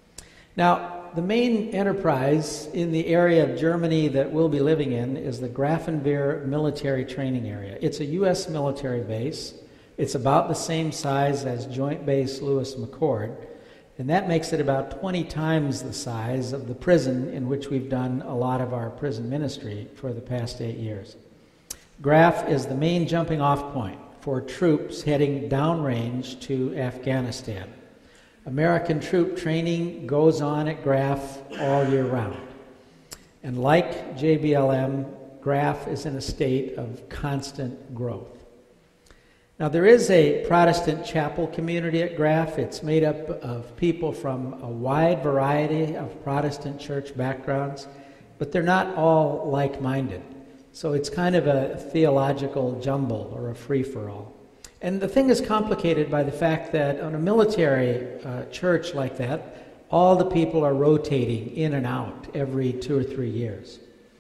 Now, the main enterprise in the area of Germany that we'll be living in is the Grafenwehr military training area. It's a U.S. military base. It's about the same size as Joint Base Lewis McChord, and that makes it about 20 times the size of the prison in which we've done a lot of our prison ministry for the past 8 years. Graf is the main jumping off point for troops heading downrange to Afghanistan. American troop training goes on at Graf all year round. And like JBLM, Graf is in a state of constant growth. Now, there is a Protestant chapel community at Graf. It's made up of people from a wide variety of Protestant church backgrounds, but they're not all like-minded. So it's kind of a theological jumble or a free-for-all. And the thing is complicated by the fact that on a military church like that, all the people are rotating in and out every 2 or 3 years.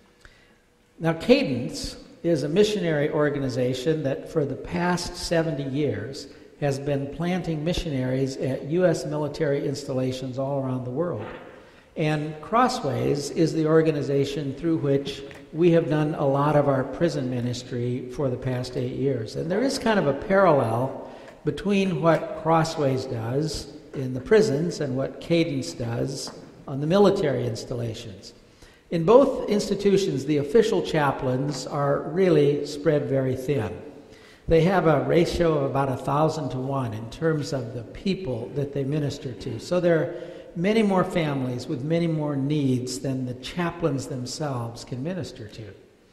Now, Cadence is a missionary organization that for the past 70 years has been planting missionaries at U.S. military installations all around the world. And Crossways is the organization through which we have done a lot of our prison ministry for the past 8 years. And there is kind of a parallel between what Crossways does in the prisons and what Cadence does on the military installations. In both institutions, the official chaplains are really spread very thin. They have a ratio of about 1,000 to 1 in terms of the people that they minister to. So there are many more families with many more needs than the chaplains themselves can minister to.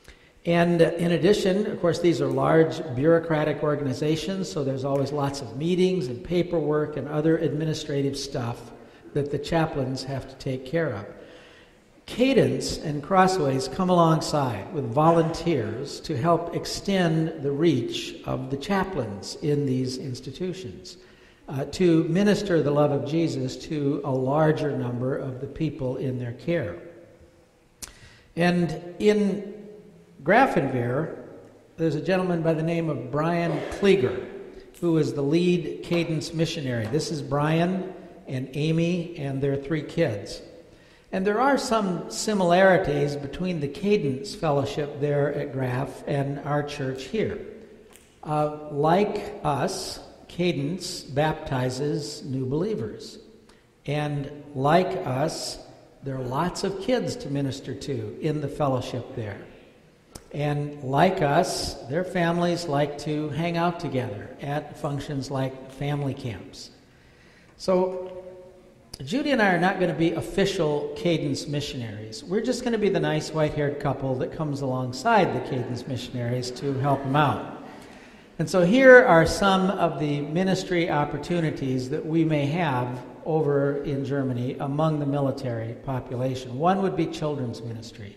And in addition, of course, these are large bureaucratic organizations, so there's always lots of meetings and paperwork and other administrative stuff that the chaplains have to take care of. Cadence and Crossways come alongside with volunteers to help extend the reach of the chaplains in these institutions, to minister the love of Jesus to a larger number of the people in their care. And in Grafenwehr, there's a gentleman by the name of Brian Klieger. who is the lead Cadence missionary. This is Brian and Amy and their 3 kids. And there are some similarities between the Cadence Fellowship there at Graff and our church here. Like us, Cadence baptizes new believers. And like us, there are lots of kids to minister to in the fellowship there. And like us, their families like to hang out together at functions like family camps. So Judy and I are not going to be official Cadence missionaries. We're just going to be the nice white-haired couple that comes alongside the Cadence missionaries to help them out. And so here are some of the ministry opportunities that we may have over in Germany among the military population. One would be children's ministry.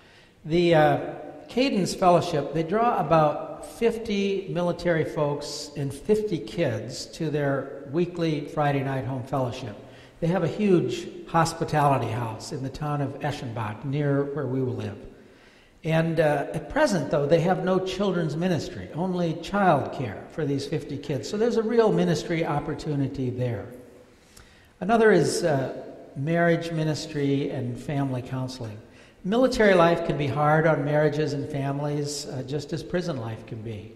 The Cadence Fellowship, they draw about 50 military folks and 50 kids to their weekly Friday night home fellowship. They have a huge hospitality house in the town of Eschenbach, near where we will live. And at present, though, they have no children's ministry, only child care for these 50 kids. So there's a real ministry opportunity there. Another is marriage ministry and family counseling. Military life can be hard on marriages and families, just as prison life can be.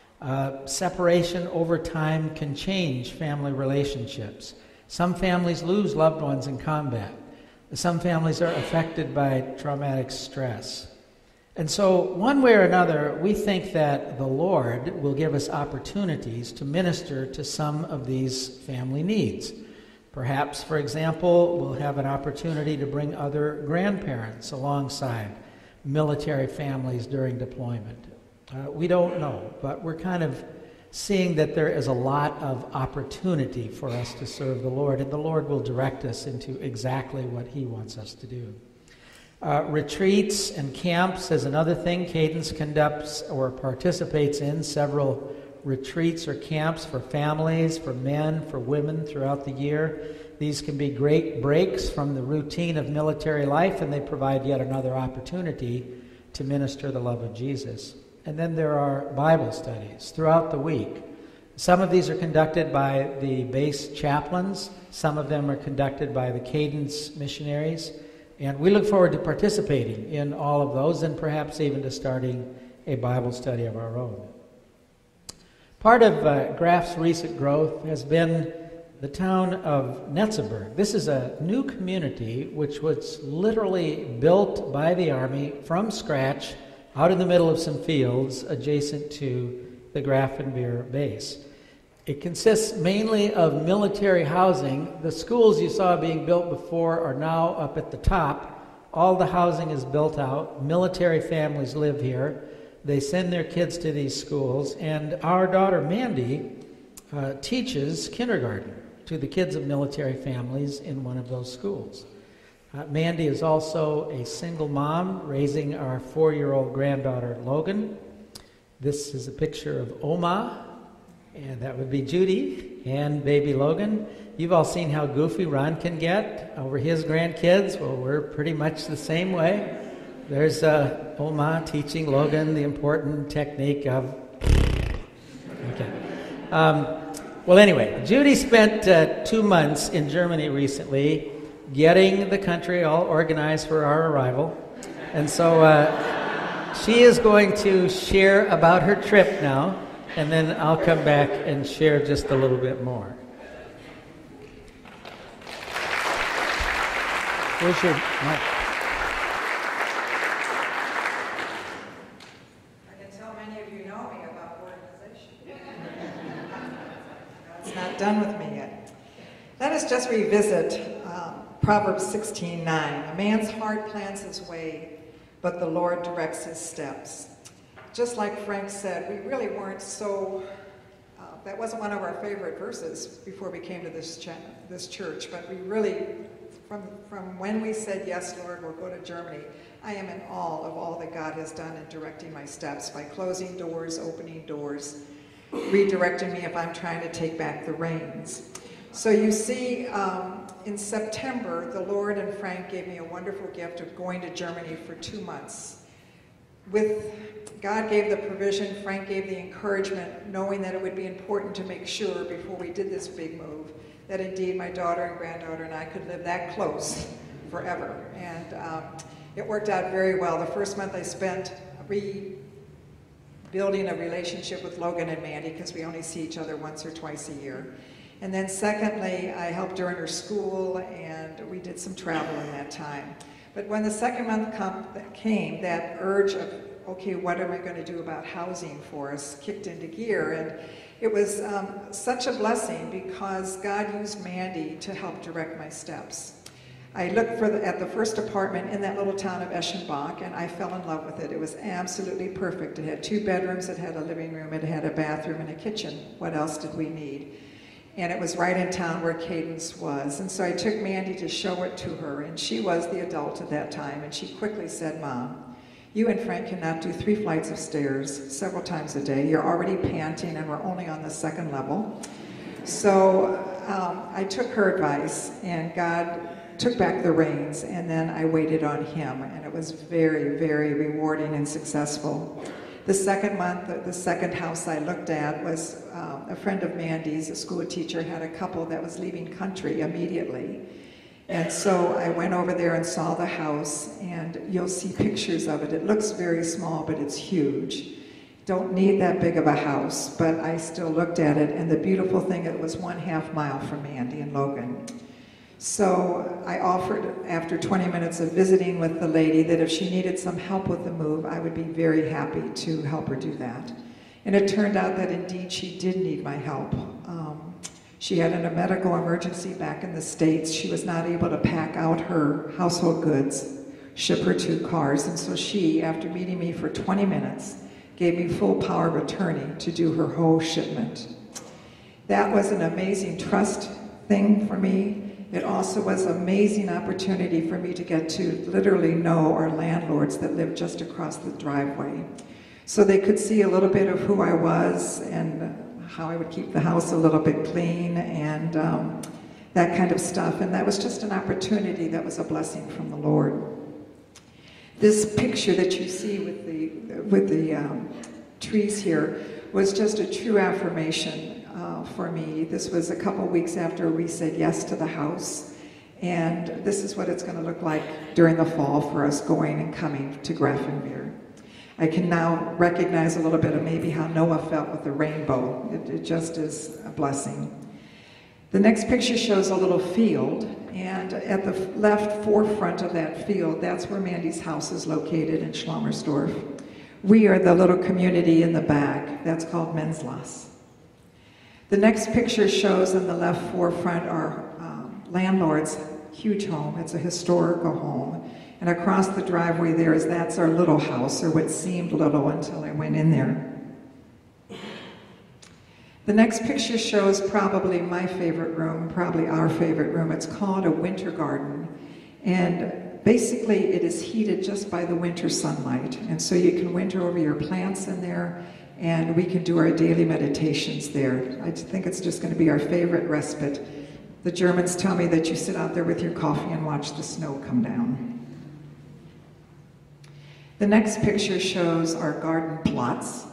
Separation over time can change family relationships. Some families lose loved ones in combat. Some families are affected by traumatic stress. And so, one way or another, we think that the Lord will give us opportunities to minister to some of these family needs. Perhaps, for example, we'll have an opportunity to bring other grandparents alongside military families during deployment. We don't know, but we're kind of seeing that there is a lot of opportunity for us to serve the Lord, and the Lord will direct us into exactly what He wants us to do. Retreats and camps is another thing. Cadence conducts or participates in several retreats or camps for families, for men, for women throughout the year. These can be great breaks from the routine of military life, and they provide yet another opportunity to minister the love of Jesus. And then there are Bible studies throughout the week. Some of these are conducted by the base chaplains. Some of them are conducted by the Cadence missionaries. And we look forward to participating in all of those and perhaps even to starting a Bible study of our own. Part of Graff's recent growth has been the town of Netzeburg. This is a new community which was literally built by the Army from scratch out in the middle of some fields adjacent to the Grafenbeer base. It consists mainly of military housing. The schools you saw being built before are now up at the top. All the housing is built out. Military families live here. They send their kids to these schools, and our daughter Mandy teaches kindergarten to the kids of military families in one of those schools. Mandy is also a single mom raising our 4-year-old granddaughter Logan. This is a picture of Oma, and that would be Judy and baby Logan. You've all seen how goofy Ron can get over his grandkids. Well, we're pretty much the same way. There's Oma teaching Logan the important technique of... Okay. Well, anyway, Judy spent 2 months in Germany recently getting the country all organized for our arrival. And so she is going to share about her trip now, and then I'll come back and share just a little bit more. Where's your mic? I can tell many of you know me about organization. It's not done with me yet. Let us just revisit Proverbs 16:9. A man's heart plans his way, but the Lord directs his steps. Just like Frank said, we really weren't so, that wasn't one of our favorite verses before we came to this church, but we really, from when we said, yes, Lord, we'll go to Germany, I am in awe of all that God has done in directing my steps by closing doors, opening doors, redirecting me if I'm trying to take back the reins. So you see, in September, the Lord and Frank gave me a wonderful gift of going to Germany for 2 months. God gave the provision, Frank gave the encouragement, knowing that it would be important to make sure before we did this big move that indeed my daughter and granddaughter and I could live that close forever. And it worked out very well. The first month I spent rebuilding a relationship with Logan and Mandy, because we only see each other once or twice a year. And then secondly, I helped her in her school, and we did some travel in that time. But when the second month came, that urge of, okay, what am I going to do about housing for us, kicked into gear. And it was such a blessing because God used Mandy to help direct my steps. I looked at the first apartment in that little town of Eschenbach, and I fell in love with it. It was absolutely perfect. It had 2 bedrooms, it had a living room, it had a bathroom and a kitchen. What else did we need? And it was right in town where Cadence was. And so I took Mandy to show it to her, and she was the adult at that time, and she quickly said, Mom, you and Frank cannot do 3 flights of stairs several times a day. You're already panting, and we're only on the 2nd level. So I took her advice, and God took back the reins, and then I waited on him, and it was very, very rewarding and successful. The second month, the second house I looked at was a friend of Mandy's, a school teacher, had a couple that was leaving country immediately. And so I went over there and saw the house, and you'll see pictures of it. It looks very small, but it's huge. Don't need that big of a house, but I still looked at it, and the beautiful thing, it was 1/2 mile from Mandy and Logan. So I offered, after 20 minutes of visiting with the lady, that if she needed some help with the move, I would be very happy to help her do that. And it turned out that indeed she did need my help. She had a medical emergency back in the States. She was not able to pack out her household goods, ship her 2 cars, and so she, after meeting me for 20 minutes, gave me full power of attorney to do her whole shipment. That was an amazing trust thing for me. It also was an amazing opportunity for me to get to literally know our landlords that lived just across the driveway. So they could see a little bit of who I was and how I would keep the house a little bit clean and that kind of stuff. And that was just an opportunity that was a blessing from the Lord. This picture that you see with the trees here was just a true affirmation for me. This was a couple weeks after we said yes to the house, and this is what it's going to look like during the fall for us going and coming to Grafenwehr. I can now recognize a little bit of maybe how Noah felt with the rainbow. It just is a blessing. The next picture shows a little field, and at the left forefront of that field, that's where Mandy's house is located in Schlammersdorf. We are the little community in the back. That's called Menzlas. The next picture shows in the left forefront our landlord's huge home. It's a historical home. And across the driveway that's our little house, or what seemed little until I went in there. The next picture shows probably my favorite room, probably our favorite room. It's called a winter garden. And basically it is heated just by the winter sunlight. And so you can winter over your plants in there, and we can do our daily meditations there. I think it's just going to be our favorite respite. The Germans tell me that you sit out there with your coffee and watch the snow come down. The next picture shows our garden plots.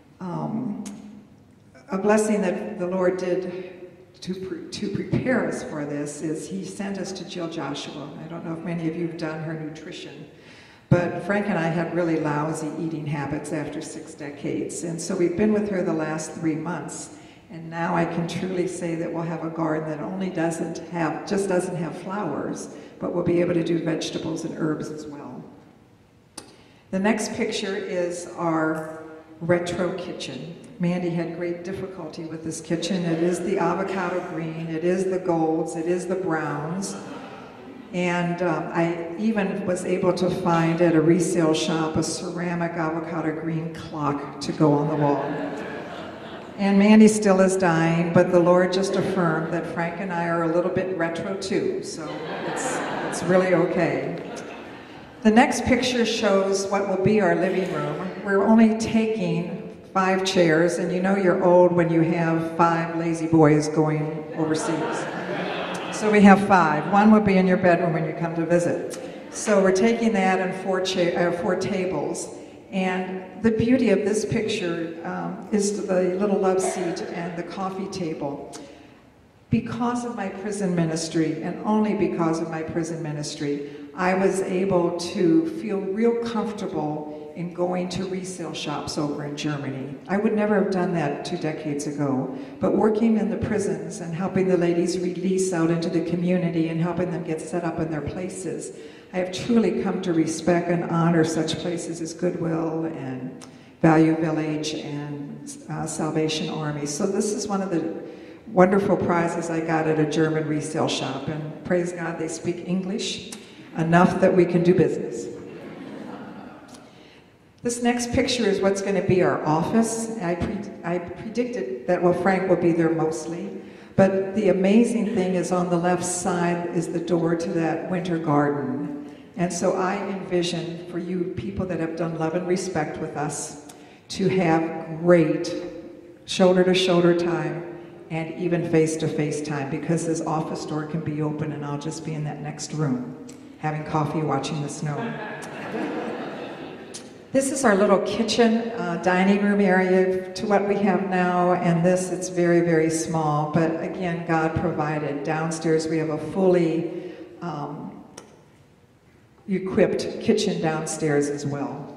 A blessing that the Lord did to prepare us for this is He sent us to Jill Joshua. I don't know if many of you have done her nutrition, but Frank and I had really lousy eating habits after 6 decades, and so we've been with her the last 3 months, and now I can truly say that we'll have a garden that just doesn't have flowers, but we'll be able to do vegetables and herbs as well. The next picture is our retro kitchen. Mandy had great difficulty with this kitchen. It is the avocado green, it is the golds, it is the browns. And I even was able to find at a resale shop a ceramic avocado green clock to go on the wall. And Mandy still is dying, but the Lord just affirmed that Frank and I are a little bit retro too, so it's really okay. The next picture shows what will be our living room. We're only taking 5 chairs, and you know you're old when you have 5 lazy boys going overseas. So we have 5. 1 will be in your bedroom when you come to visit. So we're taking that and 4 tables. And the beauty of this picture is the little love seat and the coffee table. Because of my prison ministry, and only because of my prison ministry, I was able to feel real comfortable in going to resale shops over in Germany. I would never have done that 2 decades ago, but working in the prisons and helping the ladies release out into the community and helping them get set up in their places, I have truly come to respect and honor such places as Goodwill and Value Village and Salvation Army. So this is one of the wonderful prizes I got at a German resale shop, and praise God they speak English enough that we can do business. This next picture is what's going to be our office. I predicted that, well, Frank will be there mostly, but the amazing thing is on the left side is the door to that winter garden. And so I envision for you people that have done love and respect with us to have great shoulder-to-shoulder time and even face-to-face time, because this office door can be open and I'll just be in that next room having coffee, watching the snow. This is our little kitchen, dining room area to what we have now, and this, it's very, very small, but again, God provided. Downstairs we have a fully equipped kitchen downstairs as well.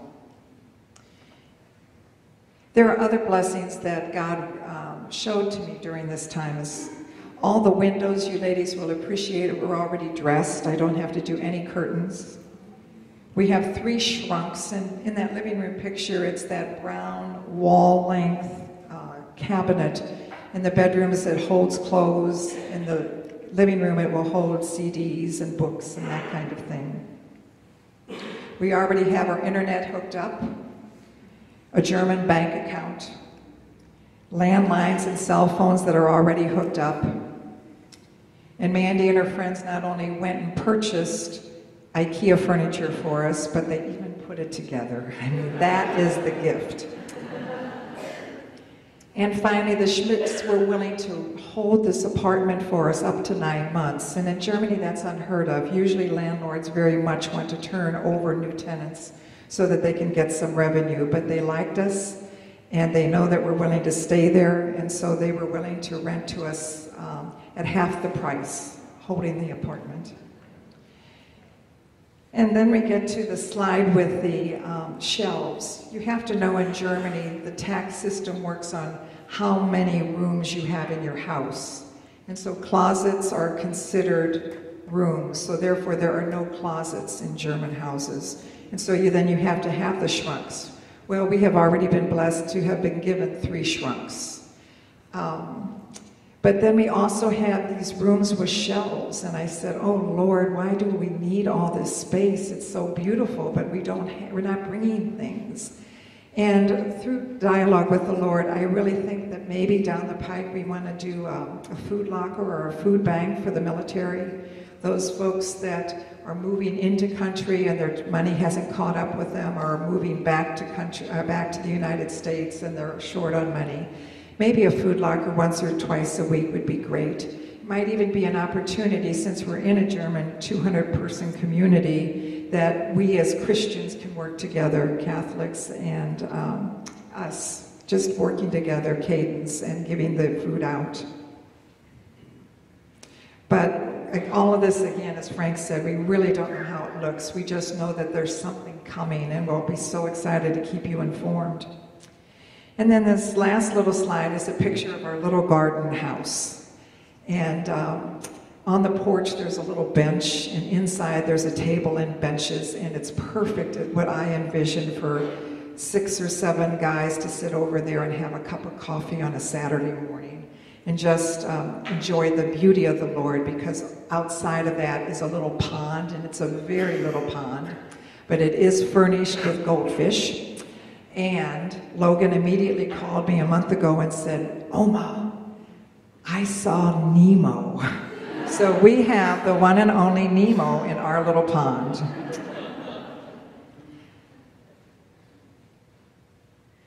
There are other blessings that God showed to me during this time. Is all the windows, you ladies will appreciate it, were already dressed. I don't have to do any curtains. We have 3 shrunks, and in that living room picture, it's that brown wall-length cabinet. In the bedrooms, it holds clothes. In the living room, it will hold CDs and books and that kind of thing. We already have our internet hooked up, a German bank account, landlines and cell phones that are already hooked up. And Mandy and her friends not only went and purchased IKEA furniture for us, but they even put it together. I mean, that is the gift. And finally, the Schmidts were willing to hold this apartment for us up to 9 months. And in Germany, that's unheard of. Usually landlords very much want to turn over new tenants so that they can get some revenue. But they liked us, and they know that we're willing to stay there, and so they were willing to rent to us at half the price, holding the apartment. And then we get to the slide with the shelves. You have to know in Germany, the tax system works on how many rooms you have in your house. And so closets are considered rooms, so therefore there are no closets in German houses. And so then you have to have the shrunks. Well, we have already been blessed to have been given 3 shrunks. But then we also have these rooms with shelves, and I said, oh Lord, why do we need all this space? It's so beautiful, but we're not bringing things. And through dialogue with the Lord, I really think that maybe down the pike we want to do a food locker or a food bank for the military. Those folks that are moving into country and their money hasn't caught up with them, or are moving back to back to the United States and they're short on money. Maybe a food locker once or twice a week would be great. It might even be an opportunity, since we're in a German 200-person community, that we as Christians can work together, Catholics and us, just working together, cadence, and giving the food out. But all of this, again, as Frank said, we really don't know how it looks. We just know that there's something coming, and we'll be so excited to keep you informed. And then this last little slide is a picture of our little garden house. And on the porch, there's a little bench, and inside there's a table and benches, and it's perfect at what I envision for 6 or 7 guys to sit over there and have a cup of coffee on a Saturday morning and just enjoy the beauty of the Lord, because outside of that is a little pond, and it's a very little pond, but it is furnished with goldfish. And Logan immediately called me a month ago and said, Oma, I saw Nemo. So we have the one and only Nemo in our little pond.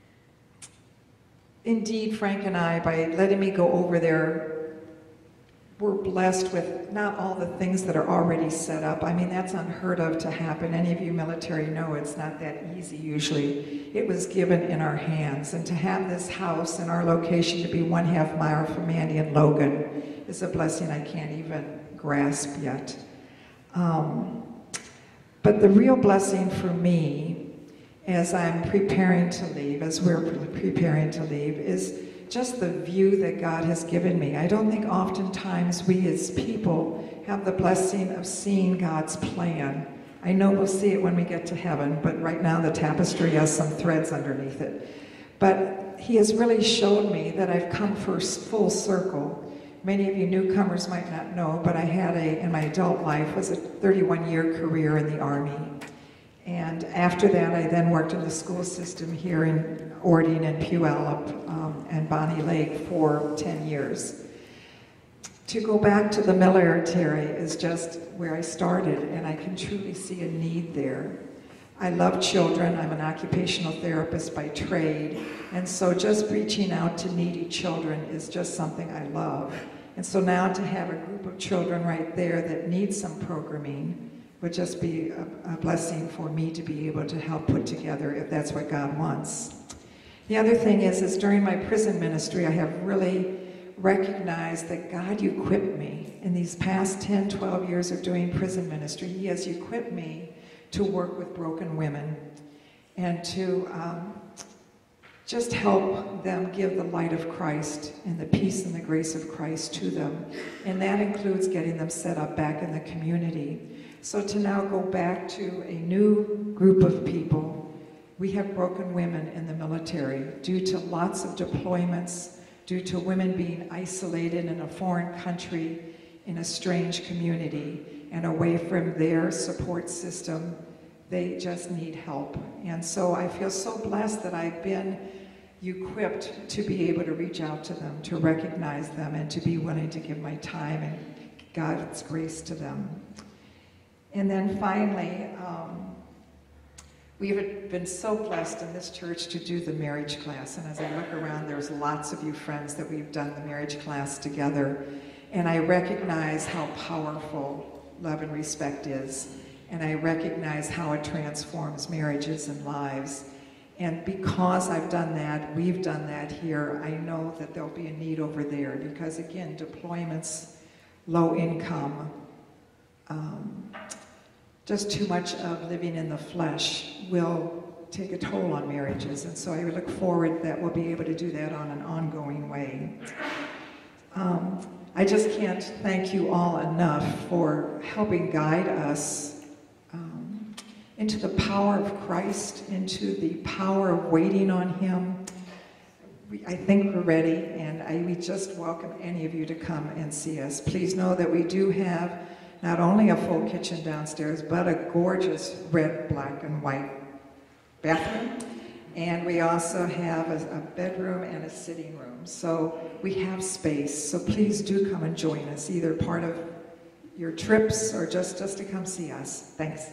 Indeed, Frank and I, by letting me go over there we're blessed with not all the things that are already set up. I mean, that's unheard of to happen. Any of you military know it's not that easy usually. It was given in our hands. And to have this house and our location to be 1/2 mile from Mandy and Logan is a blessing I can't even grasp yet. But the real blessing for me, as I'm preparing to leave, as we're preparing to leave, is just the view that God has given me. I don't think oftentimes we as people have the blessing of seeing God's plan. I know we'll see it when we get to heaven, but right now the tapestry has some threads underneath it. But He has really showed me that I've come full circle. Many of you newcomers might not know, but I had in my adult life, was a 31-year career in the Army. And after that, I then worked in the school system here in Ording and Puyallup and Bonnie Lake for 10 years. To go back to the military is just where I started, and I can truly see a need there. I love children. I'm an occupational therapist by trade, and so just reaching out to needy children is just something I love. And so now to have a group of children right there that need some programming would just be a blessing for me to be able to help put together if that's what God wants. The other thing is during my prison ministry, I have really recognized that God equipped me. In these past 10, 12 years of doing prison ministry, He has equipped me to work with broken women and to just help them give the light of Christ and the peace and the grace of Christ to them. And that includes getting them set up back in the community. So to now go back to a new group of people, we have broken women in the military due to lots of deployments, due to women being isolated in a foreign country, in a strange community, and away from their support system. They just need help. And so I feel so blessed that I've been equipped to be able to reach out to them, to recognize them, and to be willing to give my time and God's grace to them. And then finally, we've been so blessed in this church to do the marriage class. And as I look around, there's lots of you friends that we've done the marriage class together. And I recognize how powerful love and respect is. And I recognize how it transforms marriages and lives. And because I've done that, we've done that here, I know that there'll be a need over there. Because again, deployments, low income, just too much of living in the flesh will take a toll on marriages. And so I look forward that we'll be able to do that on an ongoing way. I just can't thank you all enough for helping guide us into the power of Christ, into the power of waiting on Him. I think we're ready, and we just welcome any of you to come and see us. Please know that we do have not only a full kitchen downstairs, but a gorgeous red, black, and white bathroom. And we also have a bedroom and a sitting room. So we have space. So please do come and join us, either part of your trips or just to come see us. Thanks.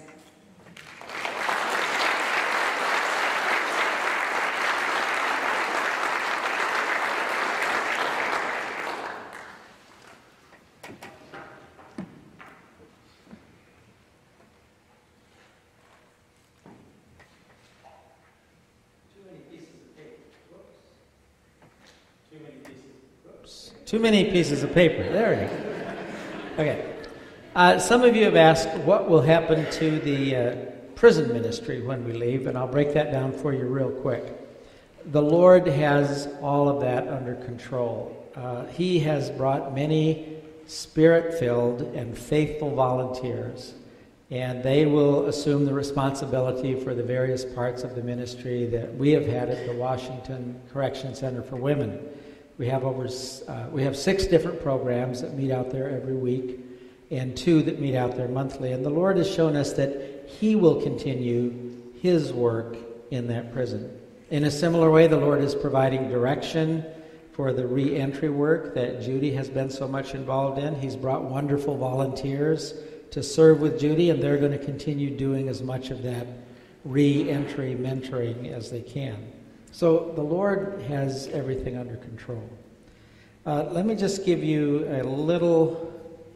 Too many pieces of paper. There we go. Okay. Some of you have asked what will happen to the prison ministry when we leave, and I'll break that down for you real quick. The Lord has all of that under control. He has brought many spirit-filled and faithful volunteers, and they will assume the responsibility for the various parts of the ministry that we have had at the Washington Correction Center for Women. We have 6 different programs that meet out there every week, and 2 that meet out there monthly. And the Lord has shown us that He will continue His work in that prison. In a similar way, the Lord is providing direction for the re-entry work that Judy has been so much involved in. He's brought wonderful volunteers to serve with Judy, and they're going to continue doing as much of that re-entry mentoring as they can. So the Lord has everything under control. Let me just give you a little,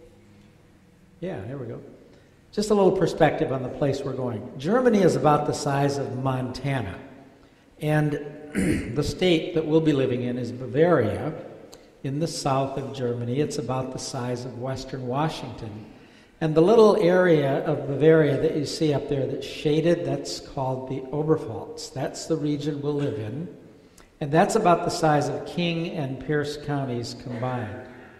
there we go. Just a little perspective on the place we're going. Germany is about the size of Montana. And the state that we'll be living in is Bavaria, in the south of Germany. It's about the size of western Washington. And the little area of Bavaria that you see up there that's shaded, that's called the Oberpfalz. That's the region we'll live in. And that's about the size of King and Pierce counties combined.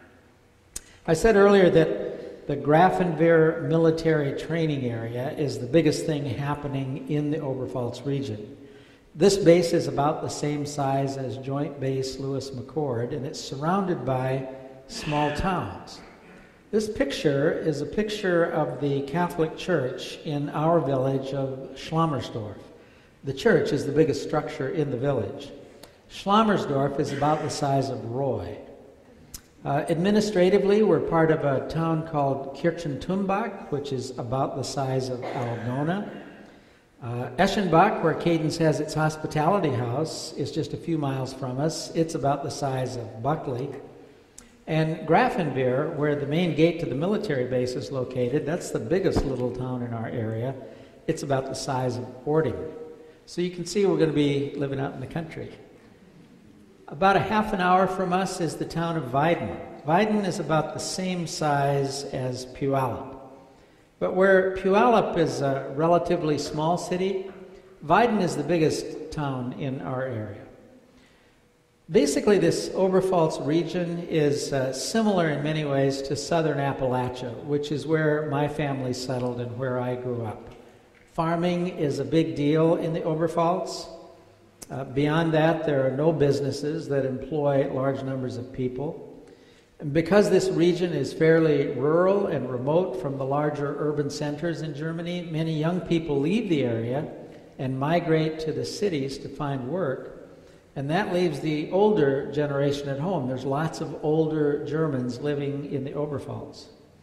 I said earlier that the Grafenwehr military training area is the biggest thing happening in the Oberpfalz region. This base is about the same size as Joint Base Lewis McChord, and it's surrounded by small towns. This picture is a picture of the Catholic Church in our village of Schlammersdorf. The church is the biggest structure in the village. Schlammersdorf is about the size of Roy. Administratively, we're part of a town called Kirchentumbach, which is about the size of Aldona. Eschenbach, where Cadence has its hospitality house, is just a few miles from us. It's about the size of Buckley. And Grafenwehr, where the main gate to the military base is located, that's the biggest little town in our area. It's about the size of Ording. So you can see we're going to be living out in the country. About a half an hour from us is the town of Weiden. Weiden is about the same size as Puyallup. But where Puyallup is a relatively small city, Weiden is the biggest town in our area. Basically, this Oberpfalz region is similar in many ways to southern Appalachia, which is where my family settled and where I grew up. Farming is a big deal in the Oberpfalz. Beyond that, there are no businesses that employ large numbers of people. And because this region is fairly rural and remote from the larger urban centers in Germany, many young people leave the area and migrate to the cities to find work. And that leaves the older generation at home. There's lots of older Germans living in the Oberpfalz.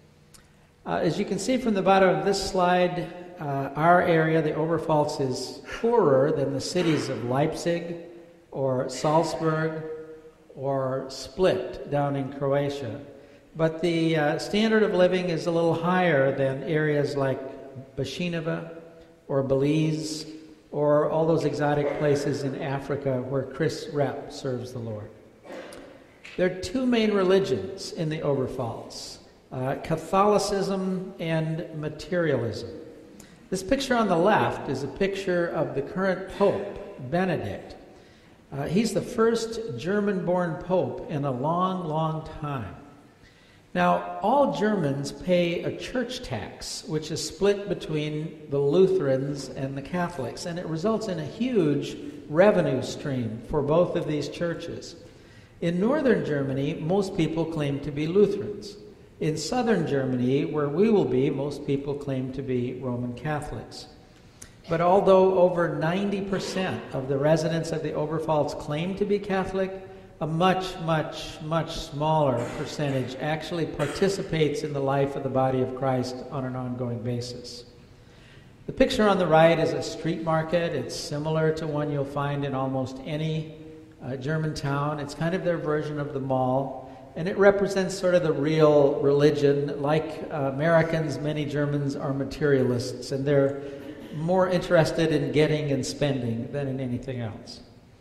As you can see from the bottom of this slide, our area, the Oberpfalz, is poorer than the cities of Leipzig or Salzburg or Split down in Croatia. But the standard of living is a little higher than areas like Bashinava or Belize or all those exotic places in Africa where Chris Repp serves the Lord. There are two main religions in the Oberpfalz, Catholicism and materialism. This picture on the left is a picture of the current Pope, Benedict. He's the first German-born Pope in a long, long time. Now, all Germans pay a church tax, which is split between the Lutherans and the Catholics, and it results in a huge revenue stream for both of these churches. In northern Germany, most people claim to be Lutherans. In southern Germany, where we will be, most people claim to be Roman Catholics. But although over 90% of the residents of the Oberpfalz claim to be Catholic, a much, much, much smaller percentage actually participates in the life of the body of Christ on an ongoing basis. The picture on the right is a street market. It's similar to one you'll find in almost any German town. It's kind of their version of the mall, and it represents sort of the real religion. Like Americans, many Germans are materialists, and they're more interested in getting and spending than in anything else.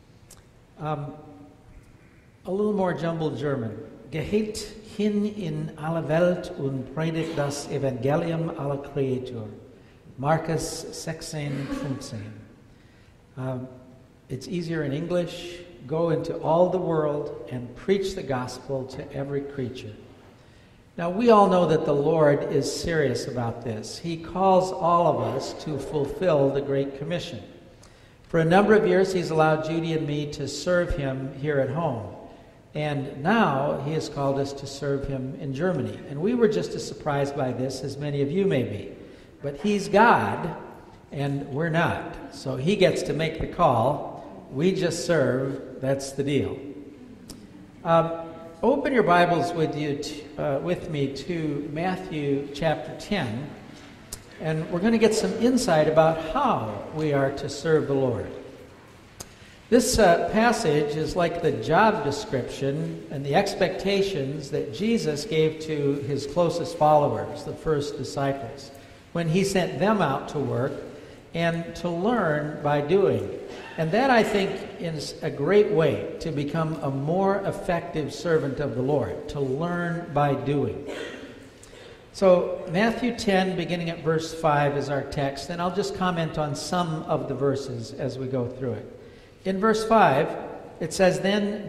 A little more jumbled German. Geht hin in alle Welt und predigt das Evangelium aller Kreatur. Markus 16:15. It's easier in English. Go into all the world and preach the gospel to every creature. Now, we all know that the Lord is serious about this. He calls all of us to fulfill the Great Commission. For a number of years, He's allowed Judy and me to serve Him here at home. And now He has called us to serve Him in Germany. And we were just as surprised by this as many of you may be. But He's God, and we're not. So He gets to make the call. We just serve. That's the deal. Open your Bibles with me to Matthew chapter 10. And we're going to get some insight about how we are to serve the Lord. This passage is like the job description and the expectations that Jesus gave to his closest followers, the first disciples, when he sent them out to work and to learn by doing. And that, I think, is a great way to become a more effective servant of the Lord, to learn by doing. So Matthew 10, beginning at verse 5, is our text, and I'll just comment on some of the verses as we go through it. In verse 5, it says, Then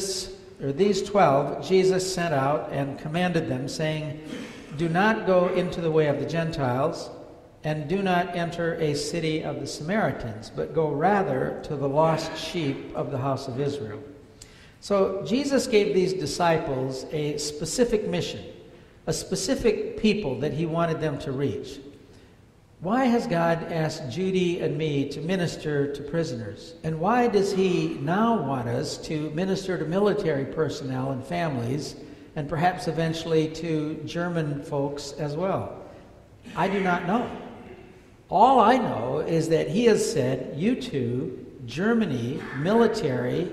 these 12, Jesus sent out and commanded them, saying, Do not go into the way of the Gentiles, and do not enter a city of the Samaritans, but go rather to the lost sheep of the house of Israel. So Jesus gave these disciples a specific mission, a specific people that he wanted them to reach. Why has God asked Judy and me to minister to prisoners? And why does he now want us to minister to military personnel and families, and perhaps eventually to German folks as well? I do not know. All I know is that he has said, you two, Germany, military,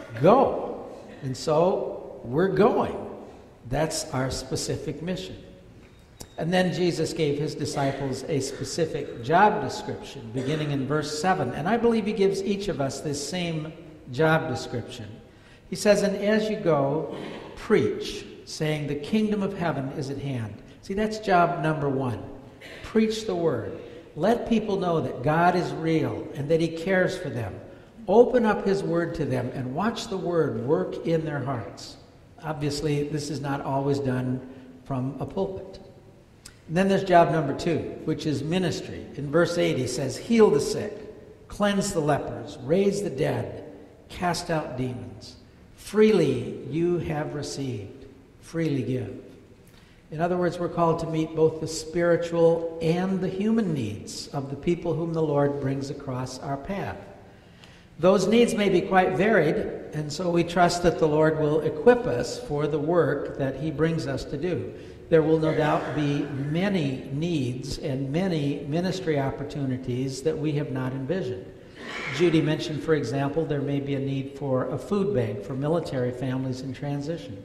go. And so we're going. That's our specific mission. And then Jesus gave his disciples a specific job description, beginning in verse 7. And I believe he gives each of us this same job description. He says, And as you go, preach, saying, The kingdom of heaven is at hand. See, that's job number one. Preach the word. Let people know that God is real and that he cares for them. Open up his word to them and watch the word work in their hearts. Obviously, this is not always done from a pulpit. And then there's job number 2, which is ministry. In verse 8, he says, Heal the sick, cleanse the lepers, raise the dead, cast out demons. Freely you have received, freely give. In other words, we're called to meet both the spiritual and the human needs of the people whom the Lord brings across our path. Those needs may be quite varied, and so we trust that the Lord will equip us for the work that he brings us to do. There will no doubt be many needs and many ministry opportunities that we have not envisioned. Judy mentioned, for example, there may be a need for a food bank for military families in transition.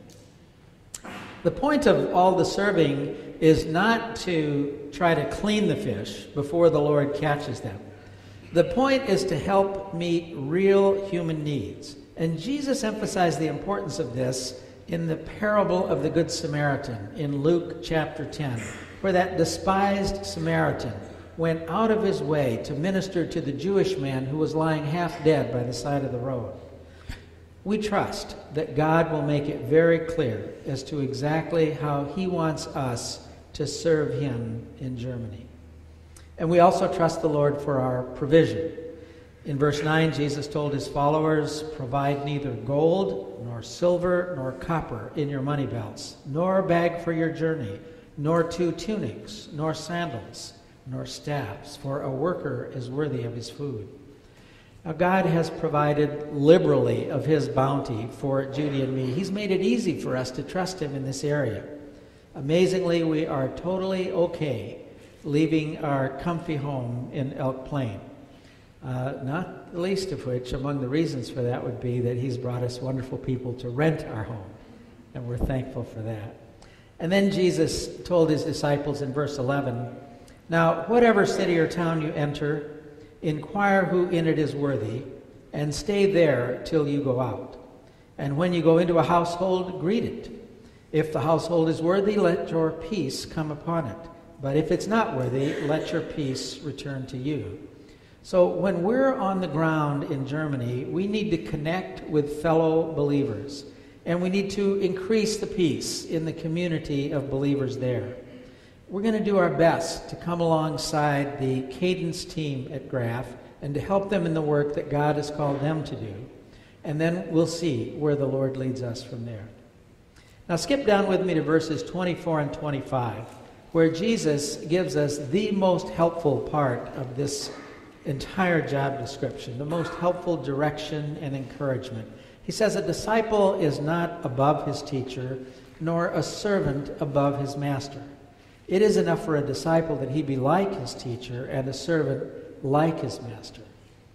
The point of all the serving is not to try to clean the fish before the Lord catches them. The point is to help meet real human needs. And Jesus emphasized the importance of this in the parable of the Good Samaritan in Luke chapter 10, where that despised Samaritan went out of his way to minister to the Jewish man who was lying half dead by the side of the road. We trust that God will make it very clear as to exactly how he wants us to serve him in Germany. And we also trust the Lord for our provision. In verse 9, Jesus told his followers, Provide neither gold, nor silver, nor copper in your money belts, nor a bag for your journey, nor 2 tunics, nor sandals, nor staffs, for a worker is worthy of his food. Now, God has provided liberally of his bounty for Judy and me. He's made it easy for us to trust him in this area. Amazingly, we are totally okay leaving our comfy home in Elk Plain. Not the least of which, among the reasons for that would be that he's brought us wonderful people to rent our home, and we're thankful for that. And then Jesus told his disciples in verse 11, Now, whatever city or town you enter, inquire who in it is worthy, and stay there till you go out. And when you go into a household, greet it. If the household is worthy, let your peace come upon it. But if it's not worthy, let your peace return to you. So when we're on the ground in Germany, we need to connect with fellow believers. And we need to increase the peace in the community of believers there. We're going to do our best to come alongside the Cadence team at Graf and to help them in the work that God has called them to do. And then we'll see where the Lord leads us from there. Now skip down with me to verses 24 and 25, where Jesus gives us the most helpful part of this entire job description, the most helpful direction and encouragement. He says, A disciple is not above his teacher, nor a servant above his master. It is enough for a disciple that he be like his teacher and a servant like his master.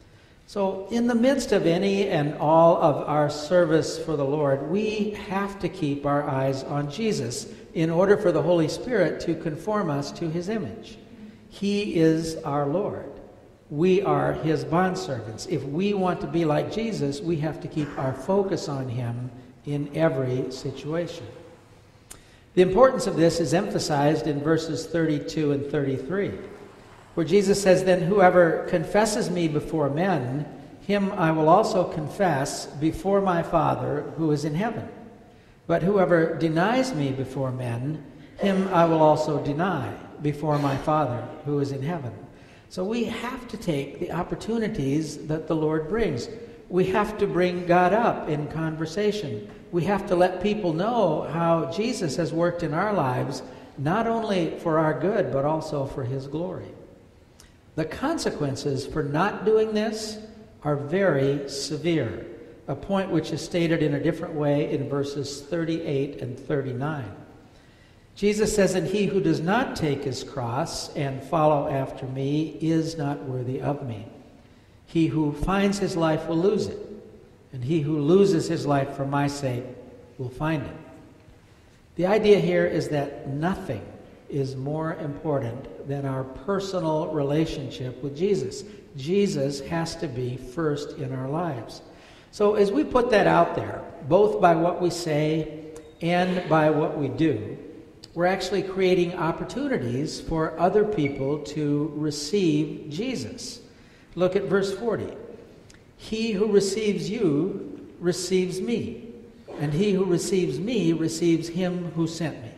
So in the midst of any and all of our service for the Lord, we have to keep our eyes on Jesus in order for the Holy Spirit to conform us to his image. He is our Lord. We are his bondservants. If we want to be like Jesus, we have to keep our focus on him in every situation. The importance of this is emphasized in verses 32 and 33, where Jesus says, "Then whoever confesses me before men, him I will also confess before my Father who is in heaven. But whoever denies me before men, him I will also deny before my Father who is in heaven." So we have to take the opportunities that the Lord brings. We have to bring God up in conversation. We have to let people know how Jesus has worked in our lives, not only for our good, but also for his glory. The consequences for not doing this are very severe, a point which is stated in a different way in verses 38 and 39. Jesus says, "And he who does not take his cross and follow after me is not worthy of me. He who finds his life will lose it, and he who loses his life for my sake will find it." The idea here is that nothing is more important than our personal relationship with Jesus. Jesus has to be first in our lives. So as we put that out there, both by what we say and by what we do, we're actually creating opportunities for other people to receive Jesus. Look at verse 40. "He who receives you receives me, and he who receives me receives him who sent me."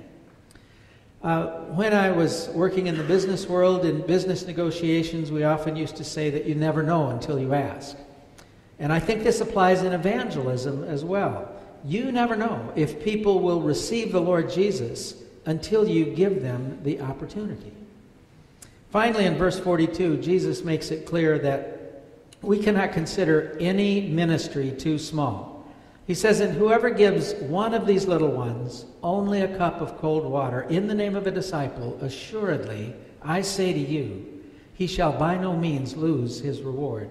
When I was working in the business world, in business negotiations, we often used to say that you never know until you ask. And I think this applies in evangelism as well. You never know if people will receive the Lord Jesus until you give them the opportunity. Finally, in verse 42, Jesus makes it clear that we cannot consider any ministry too small. He says, "And whoever gives one of these little ones only a cup of cold water in the name of a disciple, assuredly, I say to you, he shall by no means lose his reward."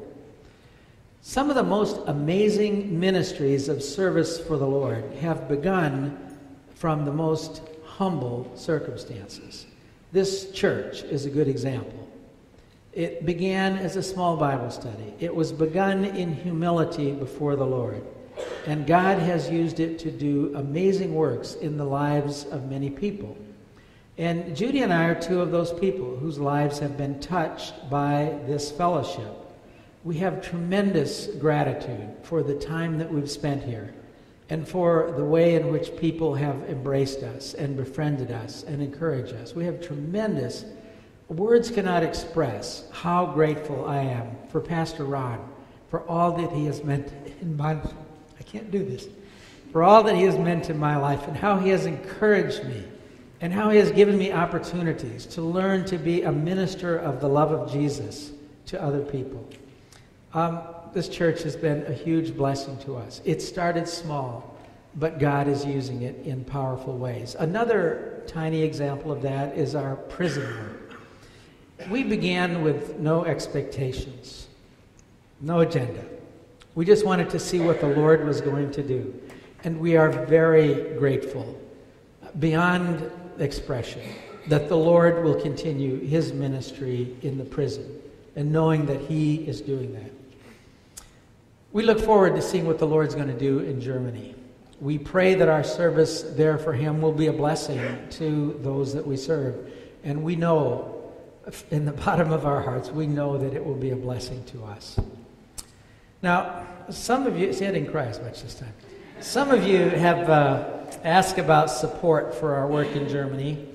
Some of the most amazing ministries of service for the Lord have begun from the most humble circumstances. This church is a good example. It began as a small Bible study. It was begun in humility before the Lord. And God has used it to do amazing works in the lives of many people. And Judy and I are two of those people whose lives have been touched by this fellowship. We have tremendous gratitude for the time that we've spent here and for the way in which people have embraced us and befriended us and encouraged us. We have tremendous, words cannot express how grateful I am for Pastor Ron, for all that he has meant in my life. I can't do this. For all that he has meant in my life and how he has encouraged me and how he has given me opportunities to learn to be a minister of the love of Jesus to other people. This church has been a huge blessing to us. It started small, but God is using it in powerful ways. Another tiny example of that is our prison work. We began with no expectations, no agenda. We just wanted to see what the Lord was going to do. And we are very grateful, beyond expression, that the Lord will continue his ministry in the prison, and knowing that he is doing that. We look forward to seeing what the Lord's going to do in Germany. We pray that our service there for him will be a blessing to those that we serve. And we know, in the bottom of our hearts, we know that it will be a blessing to us. Now, some of you, see, I didn't cry as much this time. Some of you have asked about support for our work in Germany.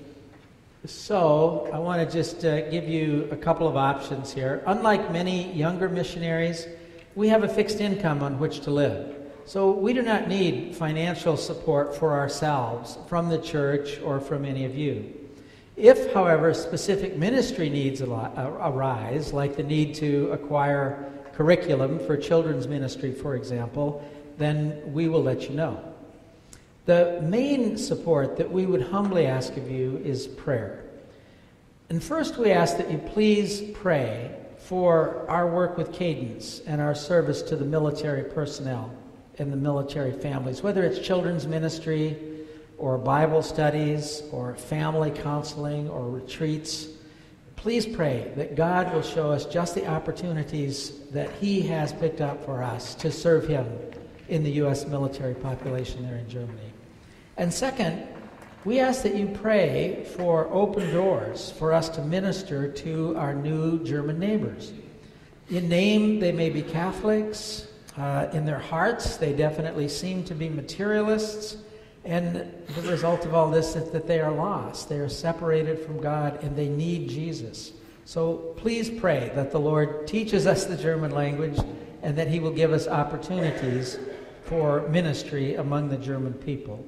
So, I want to just give you a couple of options here. Unlike many younger missionaries, we have a fixed income on which to live. So, we do not need financial support for ourselves from the church or from any of you. If, however, specific ministry needs arise, like the need to acquire curriculum for children's ministry, for example, then we will let you know. The main support that we would humbly ask of you is prayer. And first we ask that you please pray for our work with Cadence and our service to the military personnel and the military families, whether it's children's ministry or Bible studies or family counseling or retreats. Please pray that God will show us just the opportunities that He has picked up for us to serve Him in the U.S. military population there in Germany. And second, we ask that you pray for open doors for us to minister to our new German neighbors. In name, they may be Catholics. In their hearts, they definitely seem to be materialists. And the result of all this is that they are lost. They are separated from God, and they need Jesus. So please pray that the Lord teaches us the German language and that He will give us opportunities for ministry among the German people.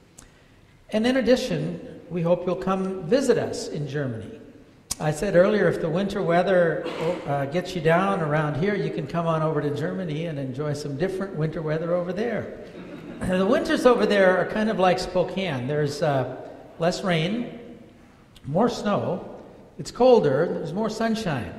And in addition, we hope you'll come visit us in Germany. I said earlier, if the winter weather gets you down around here, you can come on over to Germany and enjoy some different winter weather over there. The winters over there are kind of like Spokane. There's less rain, more snow, it's colder, there's more sunshine.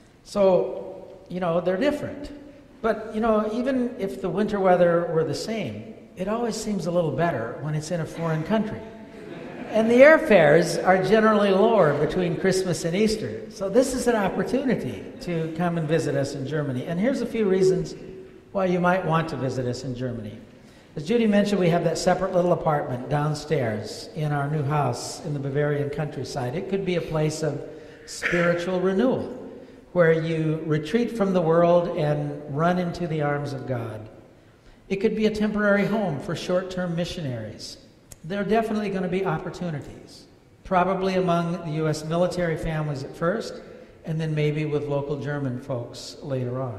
So, they're different. But, even if the winter weather were the same, it always seems a little better when it's in a foreign country. And the airfares are generally lower between Christmas and Easter. So this is an opportunity to come and visit us in Germany. And here's a few reasons why you might want to visit us in Germany. As Judy mentioned, we have that separate little apartment downstairs in our new house in the Bavarian countryside. It could be a place of spiritual renewal, where you retreat from the world and run into the arms of God. It could be a temporary home for short-term missionaries. There are definitely going to be opportunities, probably among the U.S. military families at first, and then maybe with local German folks later on.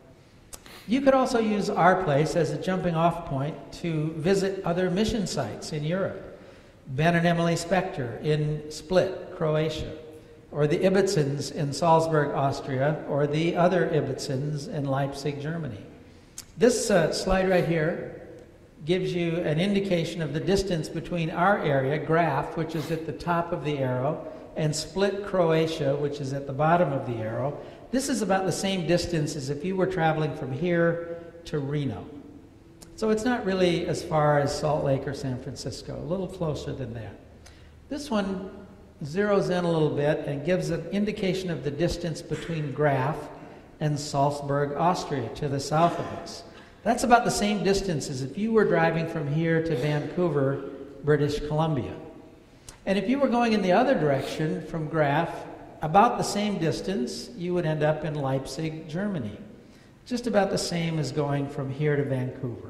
You could also use our place as a jumping-off point to visit other mission sites in Europe. Ben and Emily Spector in Split, Croatia, or the Ibbitzens in Salzburg, Austria, or the other Ibbitzens in Leipzig, Germany. This slide right here gives you an indication of the distance between our area, Graf, which is at the top of the arrow, and Split, Croatia, which is at the bottom of the arrow. This is about the same distance as if you were traveling from here to Reno. So it's not really as far as Salt Lake or San Francisco, a little closer than that. This one zeroes in a little bit and gives an indication of the distance between Graf and Salzburg, Austria, to the south of us. That's about the same distance as if you were driving from here to Vancouver, British Columbia. And if you were going in the other direction from Graf, about the same distance, you would end up in Leipzig, Germany. Just about the same as going from here to Vancouver.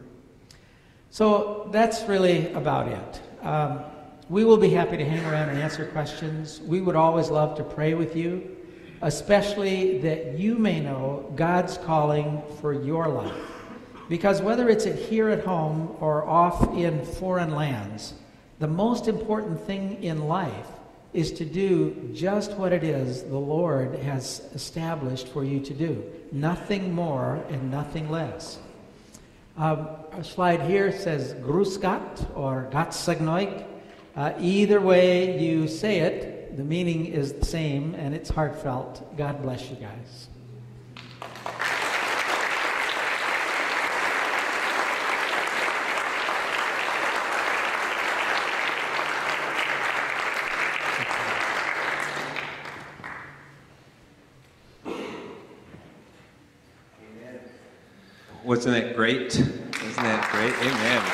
So that's really about it. We will be happy to hang around and answer questions. We would always love to pray with you, especially that you may know God's calling for your life. Because whether it's here at home or off in foreign lands, the most important thing in life is to do just what it is the Lord has established for you to do. Nothing more and nothing less. Our slide here says Grüß Gott or Gott segne euch. Either way you say it, the meaning is the same and it's heartfelt. God bless you guys. Wasn't that great? Wasn't that great? Amen.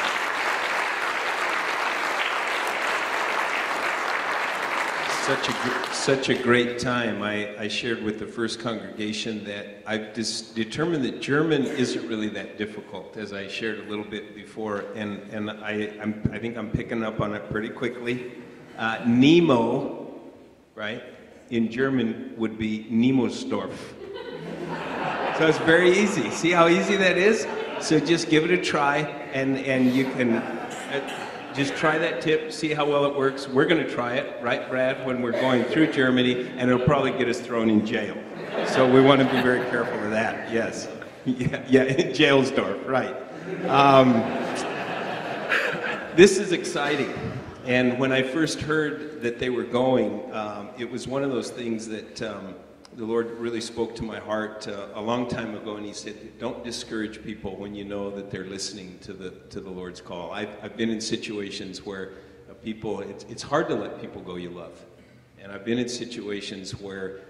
Such a great time. I shared with the first congregation that I've determined that German isn't really that difficult, as I shared a little bit before, and I think I'm picking up on it pretty quickly. Nemo, right, in German would be Nemosdorf. So it's very easy. See how easy that is? So just give it a try, and you can just try that tip, see how well it works. We're going to try it, right, Brad, when we're going through Germany, and it'll probably get us thrown in jail. So we want to be very careful of that, yes. Yeah, Jailsdorf, right. This is exciting. And when I first heard that they were going, it was one of those things that the Lord really spoke to my heart a long time ago, and he said, don't discourage people when you know that they're listening to the Lord's call. I've been in situations where people, it's hard to let people go you love. And I've been in situations where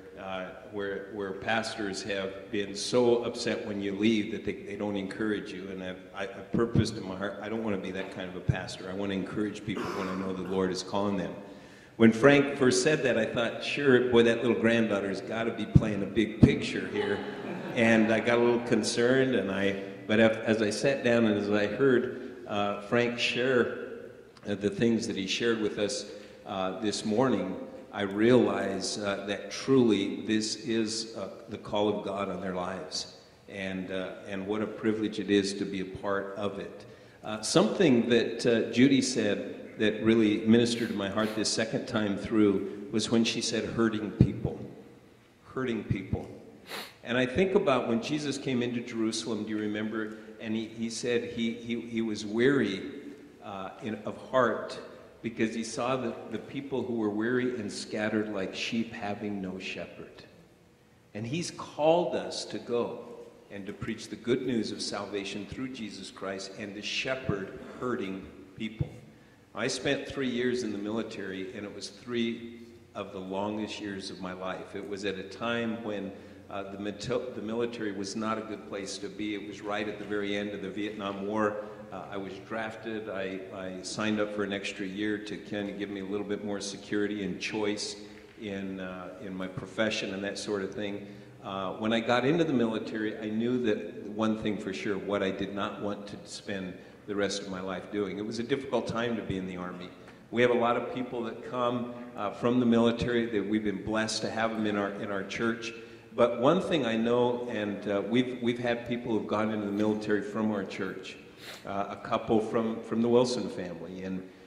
pastors have been so upset when you leave that they don't encourage you. And I've purposed in my heart, I don't want to be that kind of a pastor. I want to encourage people when I know the Lord is calling them. When Frank first said that, I thought, sure, boy, that little granddaughter's got to be playing a big picture here. And I got a little concerned, but as I sat down and as I heard Frank share the things that he shared with us this morning, I realize that truly this is the call of God on their lives, and what a privilege it is to be a part of it. Something that Judy said that really ministered to my heart this second time through was when she said hurting people. Hurting people. And I think about when Jesus came into Jerusalem, do you remember? And he said he was weary of heart because he saw the people who were weary and scattered like sheep having no shepherd. And he's called us to go and to preach the good news of salvation through Jesus Christ and to shepherd hurting people. I spent 3 years in the military, and it was 3 of the longest years of my life. It was at a time when the military was not a good place to be. It was right at the very end of the Vietnam War. I was drafted. I signed up for an extra year to kind of give me a little bit more security and choice in my profession and that sort of thing. When I got into the military, I knew that one thing for sure, what I did not want to spend the rest of my life doing. It was a difficult time to be in the Army. We have a lot of people that come from the military, that we've been blessed to have them in our church. But one thing I know, and we've had people who've gone into the military from our church, a couple from the Wilson family,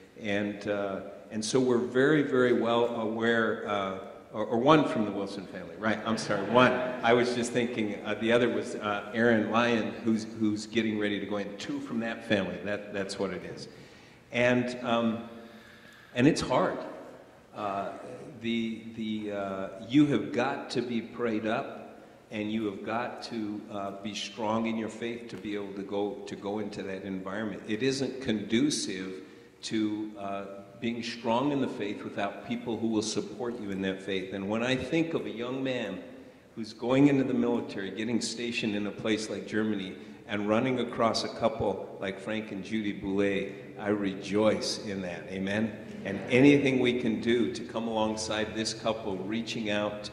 and so we're very, very well aware. Or one from the Wilson family, right? I'm sorry, one. I was just thinking the other was Aaron Lyon, who's getting ready to go in. 2 from that family. That's what it is, and it's hard. You have got to be prayed up, and you have got to be strong in your faith to be able to go into that environment. It isn't conducive to being strong in the faith without people who will support you in that faith. And when I think of a young man who's going into the military, getting stationed in a place like Germany, and running across a couple like Frank and Judy Boulet, I rejoice in that, amen? And anything we can do to come alongside this couple, reaching out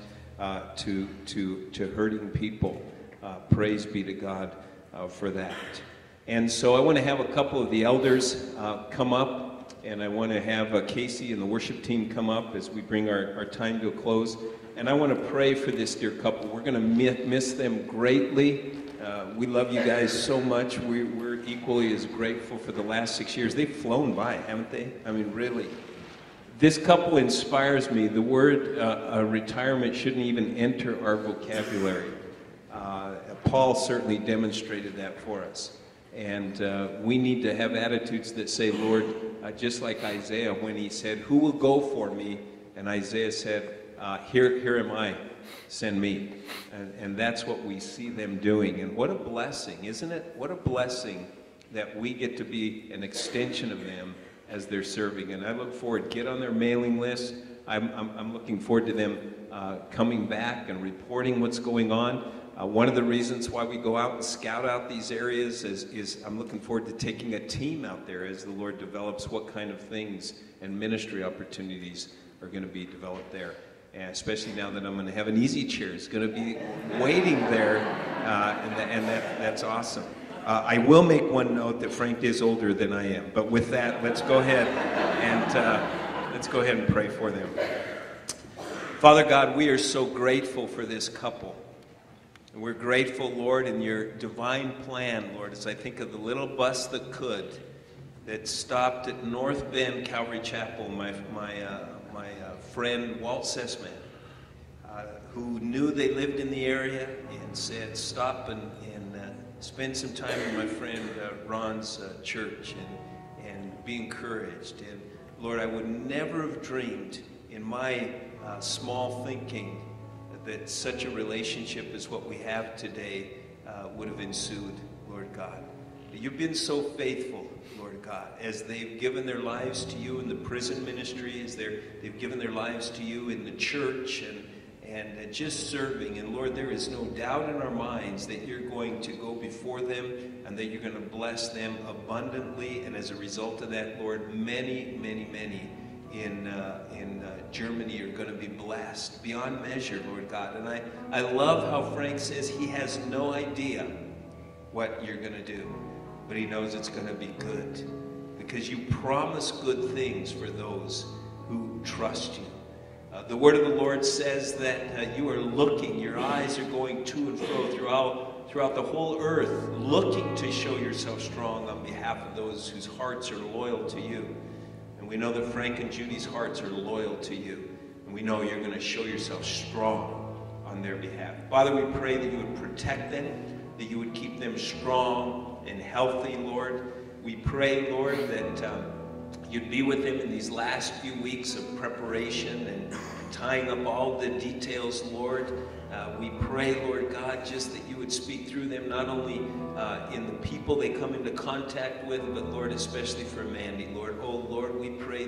to hurting people, praise be to God for that. And so I want to have a couple of the elders come up, and I want to have Casey and the worship team come up as we bring our time to a close. And I want to pray for this dear couple. We're going to miss them greatly. We love you guys so much. We're equally as grateful for the last 6 years. They've flown by, haven't they? I mean, really. This couple inspires me. The word retirement shouldn't even enter our vocabulary. Paul certainly demonstrated that for us. And we need to have attitudes that say, Lord, just like Isaiah when he said, who will go for me? And Isaiah said, here am I, send me. And that's what we see them doing. And what a blessing, isn't it? What a blessing that we get to be an extension of them as they're serving. And I look forward, get on their mailing list. I'm looking forward to them coming back and reporting what's going on. One of the reasons why we go out and scout out these areas is I'm looking forward to taking a team out there as the Lord develops what kind of things and ministry opportunities are going to be developed there. And especially now that I'm going to have an easy chair. It's going to be waiting there, and that's awesome. I will make one note that Frank is older than I am. But with that, let's go ahead and pray for them. Father God, we are so grateful for this couple. And we're grateful, Lord, in your divine plan, Lord, as I think of the little bus that stopped at North Bend Calvary Chapel, my friend Walt Sessman, who knew they lived in the area and said, stop and spend some time in my friend Ron's church and be encouraged. And Lord, I would never have dreamed in my small thinking that such a relationship as what we have today would have ensued, Lord God. You've been so faithful, Lord God, as they've given their lives to you in the prison ministry, as they've given their lives to you in the church and just serving. And Lord, there is no doubt in our minds that you're going to go before them and that you're going to bless them abundantly. And as a result of that, Lord, many, many, many in Germany are going to be blessed beyond measure, Lord God. And I love how Frank says he has no idea what you're going to do, but he knows it's going to be good because you promise good things for those who trust you. The word of the Lord says that you are looking, your eyes are going to and fro throughout the whole earth, looking to show yourself strong on behalf of those whose hearts are loyal to you. And we know that Frank and Judy's hearts are loyal to you. And we know you're going to show yourself strong on their behalf. Father, we pray that you would protect them, that you would keep them strong and healthy, Lord. We pray, Lord, that you'd be with them in these last few weeks of preparation and tying up all the details, Lord. We pray, Lord God, just that you would speak through them, not only in the people they come into contact with, but Lord, especially for Mandy, Lord. Oh, Lord, we pray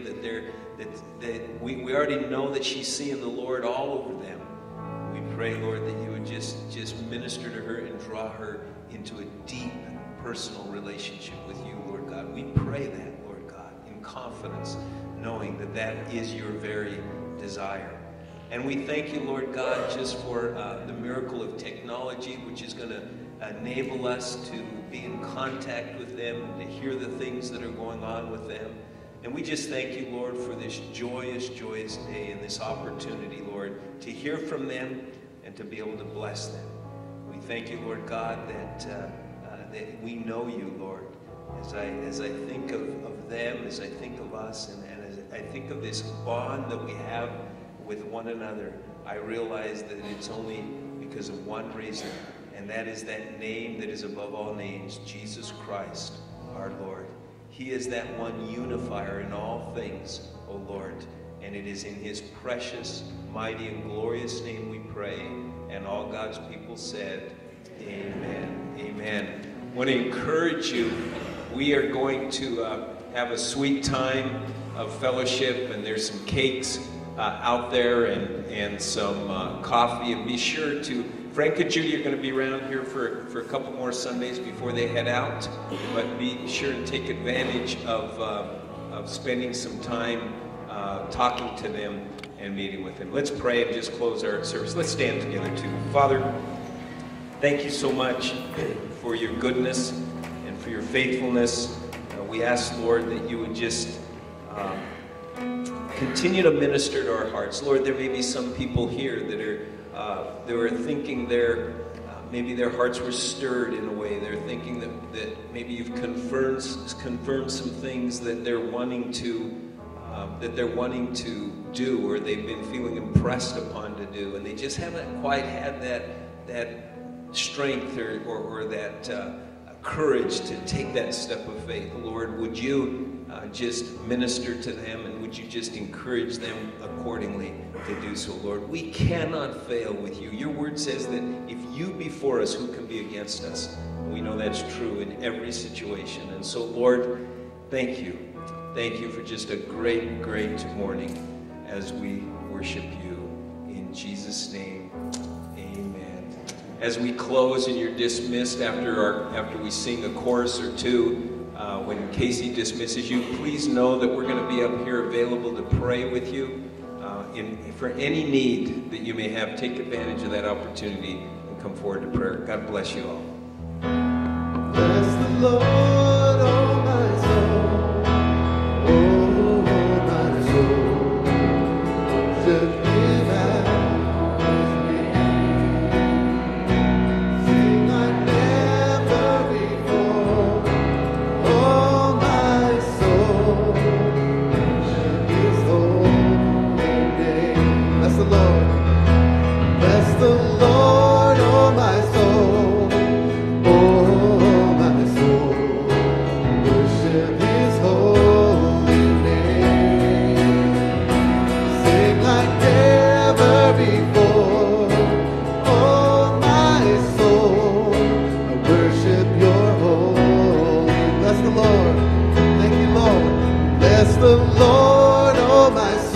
that we already know that she's seeing the Lord all over them. We pray, Lord, that you would just minister to her and draw her into a deep personal relationship with you, Lord God. We pray that, Lord God, in confidence, knowing that that is your very desire. And we thank you, Lord God, just for the miracle of technology, which is going to enable us to be in contact with them and to hear the things that are going on with them. And we just thank you, Lord, for this joyous, joyous day and this opportunity, Lord, to hear from them and to be able to bless them. We thank you, Lord God, that we know you, Lord. As I think of them, as I think of us, and as I think of this bond that we have with one another, I realize that it's only because of one reason, and that is that name that is above all names, Jesus Christ, our Lord. He is that one unifier in all things, O Lord, and it is in his precious, mighty, and glorious name we pray, and all God's people said, amen. Amen. I want to encourage you, we are going to have a sweet time of fellowship, and there's some cakes out there and some coffee, and be sure to, Frank and Judy are going to be around here for a couple more Sundays before they head out, but be sure to take advantage of spending some time talking to them and meeting with them. Let's pray and just close our service. Let's stand together too. Father, thank you so much for your goodness and for your faithfulness. We ask, Lord, that you would just continue to minister to our hearts. Lord, there may be some people here that are thinking maybe their hearts were stirred in a way. They're thinking that maybe you've confirmed some things that they're wanting to do, or they've been feeling impressed upon to do, and they just haven't quite had that strength or that courage to take that step of faith. Lord, would you just minister to them, and would you just encourage them accordingly to do so, Lord? We cannot fail with you. Your word says that if you be for us, who can be against us? And we know that's true in every situation. And so, Lord, thank you. Thank you for just a great, great morning as we worship you. In Jesus' name, amen. As we close and you're dismissed after we sing a chorus or two, when Casey dismisses you, please know that we're going to be up here available to pray with you. For any need that you may have, take advantage of that opportunity and come forward to prayer. God bless you all. Bless the Lord, oh my soul. Oh, my soul. Should give out his name. Sing like never before. Oh, my soul. Should his holy name. Bless the Lord. Bless the Lord, oh my soul. Oh, my soul. Bless the Lord, oh my